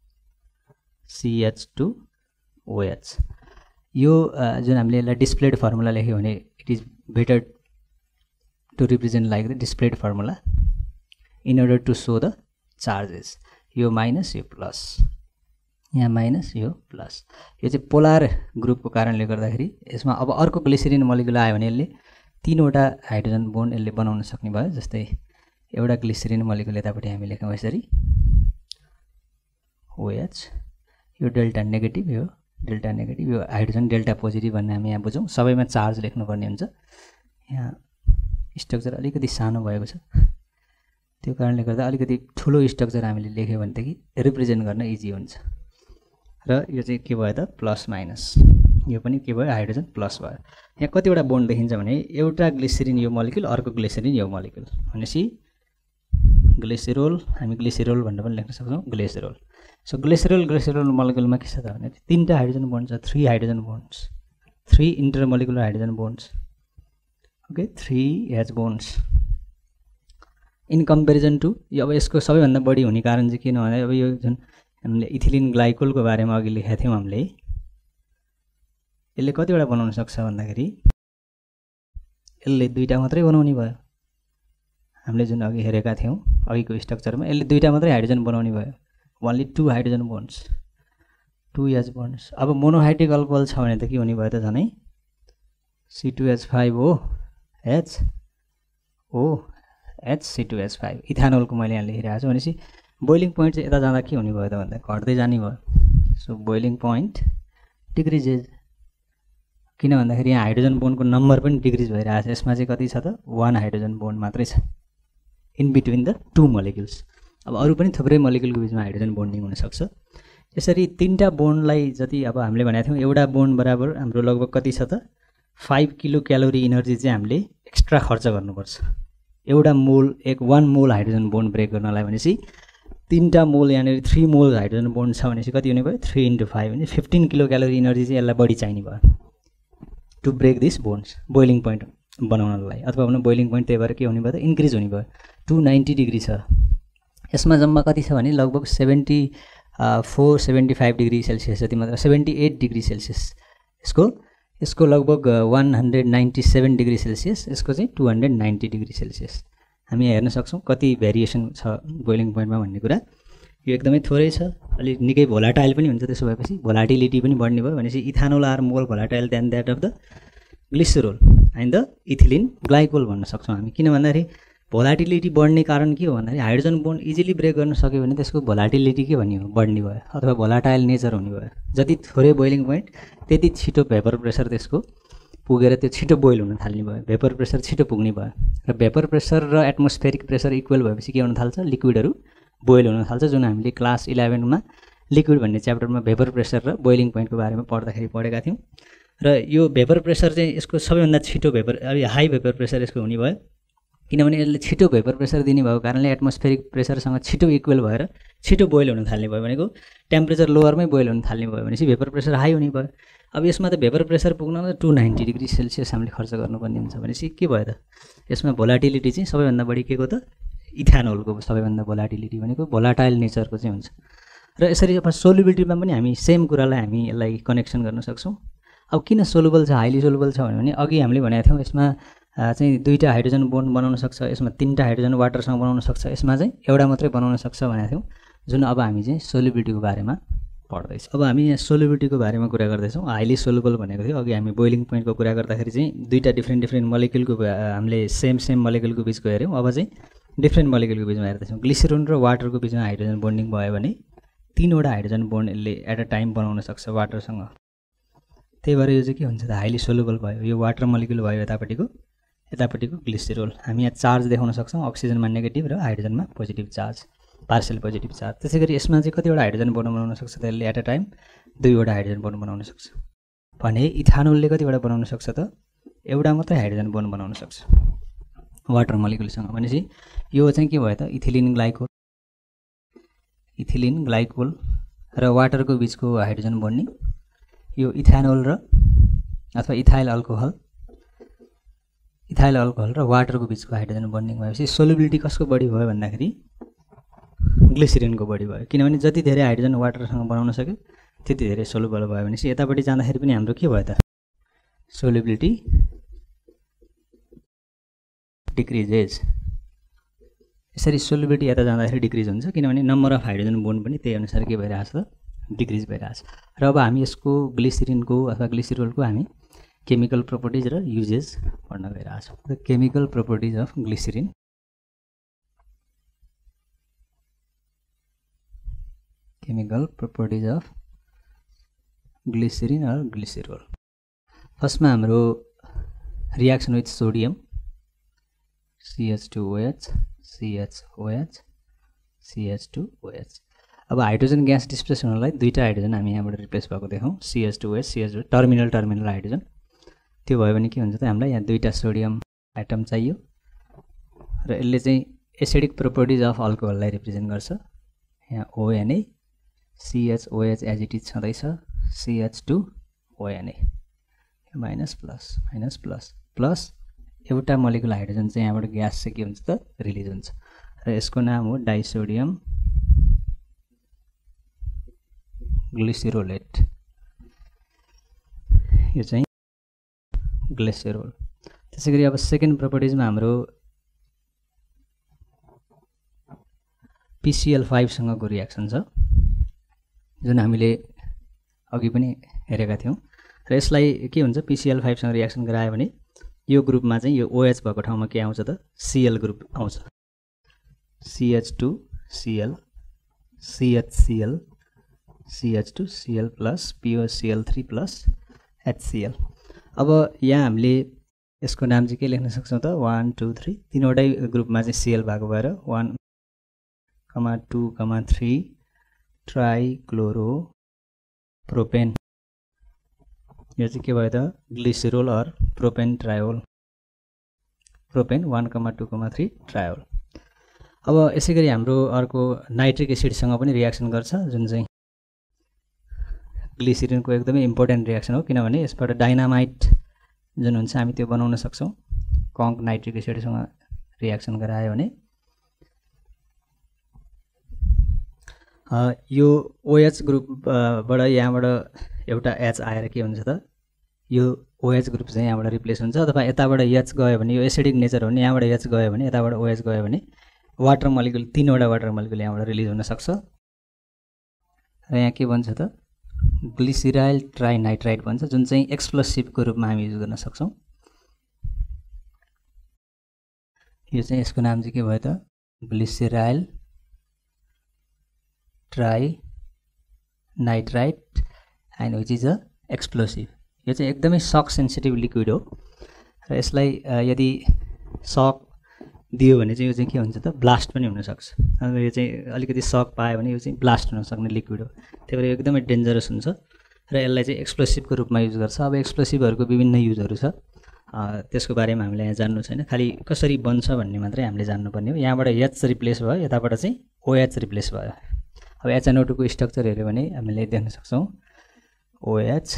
S1: CH2OH, यो जुन हामीले यसलाई डिस्प्लेड फर्मुला लेख्यो भने it is better to represent like the displayed formula in order to show the charges. यो माइनस यो प्लस, यहाँ माइनस यो प्लस, यो चाहिँ पोलार ग्रुपको कारणले गर्दाखेरि यसमा अब अर्को ग्लिसरिन मोलिक्युल आयो भने यसले 3 वटा हाइड्रोजन बोन्ड यसले बनाउन सक्ने भयो। जस्तै एउटा ग्लिसरिन मोलिक्युल यतापट्टि हामी लेखौँ यसरी OH, यो डेल्टा नेगेटिभ, यो डेल्टा नेगेटिभ, यो हाइड्रोजन डेल्टा पोजिटिभ भन्ने हामी यहाँ बुझौँ। सबैमा चार्ज लेख्नुपर्ने हुन्छ। यहाँ स्ट्रक्चर अलिकति सानो भएको छ, त्यो कारणले गर्दा अलिकति ठुलो स्ट्रक्चर हामीले लेख्यो भनेदेखि रिप्रेजेन्ट गर्न इजी हुन्छ। र यो चाहिँ के भयो त प्लस माइनस, यो पनि के भयो हाइड्रोजन प्लस भयो। यहाँ कतिवटा बोन्ड देखिन्छ भने एउटा ग्लिसरिन यो मोलिक्युल, अर्को ग्लिसरिन यो मोलिक्युल, भनेपछि ग्लिसरल, हामी ग्लिसरल भनेर पनि लेख्न सक्छौँ ग्लिसरल। सो ग्लिसरल मोलिक्युलमा के छ त भने 3टा हाइड्रोजन बोन्ड छ, 3 hydrogen bonds, 3 intermolecular hydrogen bonds, okay 3 H bonds in comparison to. यो अब यसको सबैभन्दा बढी हुने कारण चाहिँ किन भन्दा अब यो जुन हामीले इथिलिन ग्लाइकोलको बारेमा अघि लेखेका थियौँ हामीले, यसले कतिवटा बनाउन सक्छ भन्दाखेरि यसले 2टा मात्रै बनाउने भयो। हामीले जुन अघि हेरेका थियौँ अघिको स्ट्रक्चरमा यसले 2टा मात्रै हाइड्रोजन बनाउने भयो, only 2 hydrogen bonds, 2 H bonds. अब मोनोहाइड्रिक अल्कोहल छ भने त के हुने भयो त झनै C2H5O H C2H5 इथानोलको मैले यहाँ लेखिरहेको छु। भनेपछि बोइलिङ पोइन्ट चाहिँ यता जाँदा के हुने भयो त भन्दा घट्दै जाने भयो। सो बोइलिङ पोइन्ट डिक्रिजेज, किन भन्दाखेरि यहाँ हाइड्रोजन बोन्डको नम्बर पनि डिक्रिज भइरहेको छ। यसमा चाहिँ कति छ त 1 हाइड्रोजन बोन्ड मात्रै छ इन बिट्विन द 2 मोलिक्युल्स। अब अरू पनि थुप्रै मोलिक्युलको बिचमा हाइड्रोजन बोन्डिङ हुनसक्छ। यसरी 3टा बोन्डलाई जति अब हामीले भनेको थियौँ एउटा बोन्ड बराबर हाम्रो लगभग कति छ त 5 किलो क्यालोरी इनर्जी चाहिँ हामीले एक्स्ट्रा खर्च गर्नुपर्छ एउटा मोल 1 मोल हाइड्रोजन बोन्ड ब्रेक गर्नलाई। भनेपछि 3टा मोल यहाँनिर 3 मोल हाइड्रोजन बोन्ड छ भनेपछि कति हुने भयो 3 × 5 भने 15 किलो क्यालोरी इनर्जी चाहिँ यसलाई बढी चाहिने भयो to break this bonds boiling point बनाउनलाई। अथवा भने बोइलिङ पोइन्ट त्यही भएर के हुने भयो त इन्क्रिज हुने भयो। 290 डिग्री छ, यसमा जम्मा कति छ भने लगभग 74-75 डिग्री सेल्सियस जति मात्र, 78 डिग्री सेल्सियस। यसको लगभग 197 डिग्री सेल्सियस, यसको चाहिँ 290 डिग्री सेल्सियस। हामी हेर्न सक्छौँ कति भेरिएसन छ बोइलिङ पोइन्टमा भन्ने कुरा। यो एकदमै थोरै छ, अलिक निकै भोलाटाइल पनि हुन्छ। त्यसो भएपछि भोलाटिलिटी पनि बढ्ने भयो। भनेपछि ethanol are more volatile than that of the glycerol and the ethylene glycol भन्न सक्छौँ हामी। किन भन्दाखेरि भोलाटिलिटी बढ्ने कारण के हो भन्दाखेरि हाइड्रोजन बोन्ड इजिली ब्रेक गर्न सक्यो भने त्यसको भोलाटिलिटी के भन्ने हो बढ्ने भयो अथवा भोलाटाइल नेचर हुने भयो। जति थोरै बोइलिङ पोइन्ट त्यति छिटो भेपर प्रेसर त्यसको पुगेर त्यो छिटो बोइल हुन थाल्ने भयो, भेपर प्रेसर छिटो पुग्ने भयो। र भेपर प्रेसर र एटमोस्फेरिक प्रेसर इक्वल भएपछि के हुन थाल्छ लिक्विडहरू बोइल हुन थाल्छ। जुन हामीले क्लास 11मा लिक्विड भन्ने च्याप्टरमा भेपर प्रेसर र बोइलिङ पोइन्टको बारेमा पढ्दाखेरि पढेका थियौँ। र यो भेपर प्रेसर चाहिँ यसको सबैभन्दा छिटो भेपर हाई भेपर प्रेसर यसको हुने भयो। किनभने यसले छिटो भेपर प्रेसर दिने भएको कारणले एटमोस्फेरिक प्रेसरसँग छिटो इक्वल भएर छिटो बोइल हुन थाल्ने भयो। भनेको टेम्परेचर लोवरमै बोइल हुन थाल्ने भयो भनेपछि भेपर प्रेसर हाई हुने भयो। अब यसमा त भेपर प्रेसर पुग्नमा 290 डिग्री सेल्सियस हामीले खर्च गर्नुपर्ने हुन्छ। भनेपछि के भयो त यसमा भोलाटिलिटी चाहिँ सबैभन्दा बढी के को त इथानोलको सबैभन्दा भोलाटिलिटी भनेको भोलाटाइल नेचरको चाहिँ हुन्छ। र यसरी अब सोल्युबिलिटीमा पनि हामी सेम कुरालाई हामी यसलाई कनेक्सन गर्न सक्छौँ। अब किन सोलुबल छ हाइली सोलुबल छ भने अघि हामीले भनेका थियौँ यसमा चाहिँ 2टा हाइड्रोजन बोन्ड बनाउन सक्छ, यसमा 3टा हाइड्रोजन वाटरसँग बनाउन सक्छ, यसमा चाहिँ एउटा मात्रै बनाउन सक्छ भनेको थियौँ। जुन अब हामी चाहिँ सोल्युबिलिटीको बारेमा पढ्दैछौँ। अब हामी यहाँ सोल्युबिलिटीको बारेमा कुरा गर्दैछौँ। हाइली सोलुबल भनेको थियो अघि हामी बोइलिङ पोइन्टको कुरा गर्दाखेरि चाहिँ 2टा डिफ्रेन्ट मोलिक्युलको हामीले सेम मोलिक्युलको बिचको हेऱ्यौँ। अब चाहिँ डिफ्रेन्ट मोलिक्युलको बिचमा हेर्दैछौँ। ग्लिसरोन र वाटरको बिचमा हाइड्रोजन बोन्डिङ भयो भने 3वटा हाइड्रोजन बोन्ड यसले एट अ टाइम बनाउन सक्छ वाटरसँग। त्यही भएर यो चाहिँ के हुन्छ त हाइली सोलुबल भयो। यो वाटर मोलिक्युल भयो यतापट्टिको ग्लिसरोल। हामी यहाँ चार्ज देखाउन सक्छौँ, अक्सिजनमा नेगेटिभ र हाइड्रोजनमा positive charge, partial positive charge. त्यसै गरी यसमा चाहिँ कतिवटा हाइड्रोजन बोन्ड बनाउन सक्छ त यसले एट अ टाइम 2वटा हाइड्रोजन बोन्ड बनाउन सक्छ भने इथानोलले कतिवटा बनाउन सक्छ त एउटा मात्रै हाइड्रोजन बोन्ड बनाउन सक्छ वाटर मोलिक्युलसँग। भनेपछि यो चाहिँ के भयो त इथिलिन ग्लाइकोल र वाटरको बिचको हाइड्रोजन बोन्डिङ। यो इथानोल र अथवा इथाइल अल्कोहल र वाटरको बिचको हाइड्रोजन बोन्डिङ भएपछि सोल्युबिलिटी कसको बढी भयो भन्दाखेरि ग्लिसरिनको बढी भयो। किनभने जति धेरै हाइड्रोजन वाटरसँग बनाउन सक्यो त्यति धेरै सोल्युबल भयो। भनेपछि यतापट्टि जाँदाखेरि पनि हाम्रो के भयो त सोल्युबिलिटी डिक्रिजेज। यसरी सोल्युबिलिटी यता जाँदाखेरि डिक्रिज हुन्छ किनभने नम्बर अफ हाइड्रोजन बोन्ड पनि त्यही अनुसार के भइरहेछ त डिक्रिज भइरहेछ। र अब हामी यसको ग्लिसरिनको अथवा ग्लिसरोलको हामी केमिकल प्रोपर्टिज र युजेज पढ्न गइरहेछौँ। The chemical properties of glycerin. Chemical properties of glycerin और ग्लिसरोल। फर्स्टमा हाम्रो reaction with sodium CH2OH CHOH CH2OH। अब हाइड्रोजन ग्यास डिस्प्लेस हुनलाई दुईटा हाइड्रोजन हामी यहाँबाट रिप्लेस भएको देखौँ CH2OH CH2 टर्मिनल हाइड्रोजन। त्यो भयो भने के हुन्छ त हामीलाई यहाँ दुईटा सोडियम एटम चाहियो र यसले चाहिँ एसिडिक प्रोपर्टिज अफ अल्कोहललाई रिप्रेजेन्ट गर्छ। यहाँ ONA CHOH as it is छँदैछ CH2ONA माइनस प्लस प्लस एउटा मोलिकुलर हाइड्रोजन चाहिँ यहाँबाट ग्यास चाहिँ के हुन्छ त रिलिज हुन्छ र यसको नाम हो डाइसोडियम ग्लिसरोलेट। यो चाहिँ ग्लिसरोल। त्यसैगरी अब सेकेन्ड प्रोपर्टिजमा हाम्रो PCl5 सँगको रियाक्सन छ जुन हामीले अघि पनि हेरेका थियौँ र यसलाई के हुन्छ PCl5 सँग रियाक्सन गरायो भने यो ग्रुपमा चाहिँ यो OH भएको ठाउँमा के आउँछ त Cl ग्रुप आउँछ CH2Cl CHCl CH2Cl plus POCl3 plus HCl। अब यहाँ हामीले यसको नाम चाहिँ के लेख्न सक्छौँ त 1 2 3 तीनवटै ग्रुपमा चाहिँ Cl भएको भएर 1 2 3 ट्राइक्लोरो प्रोपेन। यो चाहिँ के भयो त glycerol or propane triol propane 1 2 3 triol. अब यसै गरी हाम्रो अर्को नाइट्रिक एसिडसँग पनि रियाक्सन गर्छ जुन चाहिँ ग्लिसरिनको एकदमै इम्पोर्टेन्ट रियाक्सन हो किनभने यसबाट डाइनामाइट जुन हुन्छ हामी त्यो बनाउन सक्छौँ। कङ्क नाइट्रिक एसिडसँग रियाक्सन गरायो भने यो OH ग्रुपबाट यहाँबाट एउटा H आएर के हुन्छ त यो OH ग्रुप चाहिँ यहाँबाट रिप्लेस हुन्छ अथवा यताबाट H गयो भने यो एसिडिक नेचर हो भने यहाँबाट H गयो भने यताबाट OH गयो भने वाटर मोलिकुल तीनवटा वाटर मोलिकुल यहाँबाट रिलिज हुन सक्छ र यहाँ के भन्छ त ग्लिसराइल ट्राइनाइट्राइड भन्छ जुन चाहिँ एक्सप्लोसिभको रूपमा हामी युज गर्न सक्छौँ। यो चाहिँ यसको नाम चाहिँ के भयो त glyceryl trinitride and which is a explosive. यो चाहिँ एकदमै सक सेन्सिटिभ लिक्विड हो र यसलाई यदि सक दियो भने चाहिँ यो चाहिँ के हुन्छ त ब्लास्ट पनि हुनसक्छ। अब यो चाहिँ अलिकति सक पायो भने यो चाहिँ ब्लास्ट हुन सक्ने लिक्विड हो त्यही भएर एकदमै डेन्जरस हुन्छ र यसलाई चाहिँ एक्सप्लोसिभको रूपमा युज गर्छ। अब एक्सप्लोसिभहरूको विभिन्न युजहरू छ त्यसको बारेमा हामीले यहाँ जान्नु छैन खालि कसरी बन्छ भन्ने मात्रै हामीले जान्नुपर्ने हो। यहाँबाट H रिप्लेस भयो यताबाट चाहिँ OH रिप्लेस भयो। अब HNO2 को स्ट्रक्चर हेऱ्यो भने हामीले देख्न सक्छौँ OH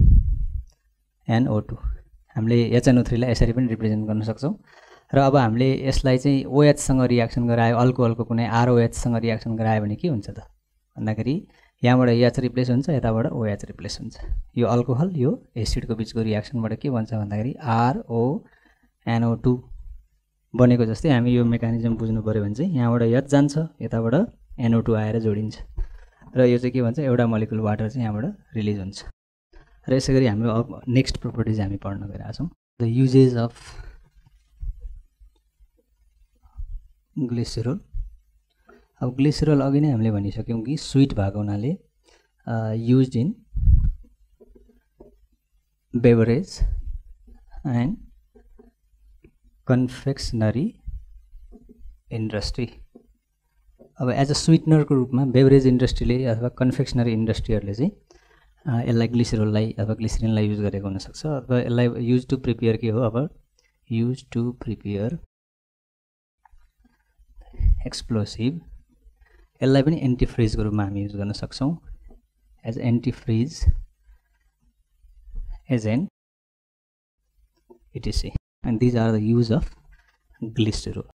S1: NO2 हामीले HNO3 लाई यसरी पनि रिप्रेजेन्ट गर्न सक्छौँ र अब हामीले यसलाई चाहिँ OH सँग रियाक्सन गरायो अल्कोहलको कुनै ROH सँग रियाक्सन गरायो भने के हुन्छ त भन्दाखेरि यहाँबाट H रिप्लेस हुन्छ यताबाट OH रिप्लेस हुन्छ। यो अल्कोहल यो एसिडको बिचको रियाक्सनबाट के भन्छ भन्दाखेरि RONO2 बनेको जस्तै हामी यो मेकानिजम बुझ्नु पर्यो भने चाहिँ यहाँबाट H जान्छ यताबाट NO2 आएर जोडिन्छ र यो चाहिँ के भन्छ एउटा मोलिकुल वाटर चाहिँ यहाँबाट रिलिज हुन्छ। र यसै गरी हाम्रो अब नेक्स्ट प्रोपर्टिज हामी पढ्न गइरहेका छौँ द युजेज अफ ग्लिसरोल। अब ग्लिसरोल अघि नै हामीले भनिसक्यौँ कि स्वीट भएको हुनाले used in beverage and confectionery industry. अब एज अ स्वीटनरको रूपमा बेभरेज इन्डस्ट्रीले अथवा कन्फेक्सनरी इन्डस्ट्रीहरूले चाहिँ यसलाई ग्लिसरोललाई अथवा ग्लिसरिनलाई युज गरेको हुनसक्छ अथवा यसलाई युज टु प्रिपेयर के हो अब युज टु प्रिपेयर एक्सप्लोसिभ। यसलाई पनि एन्टिफ्रिजको रूपमा हामी युज गर्न सक्छौँ as antifreeze agent etc. and these are the use of glycerol.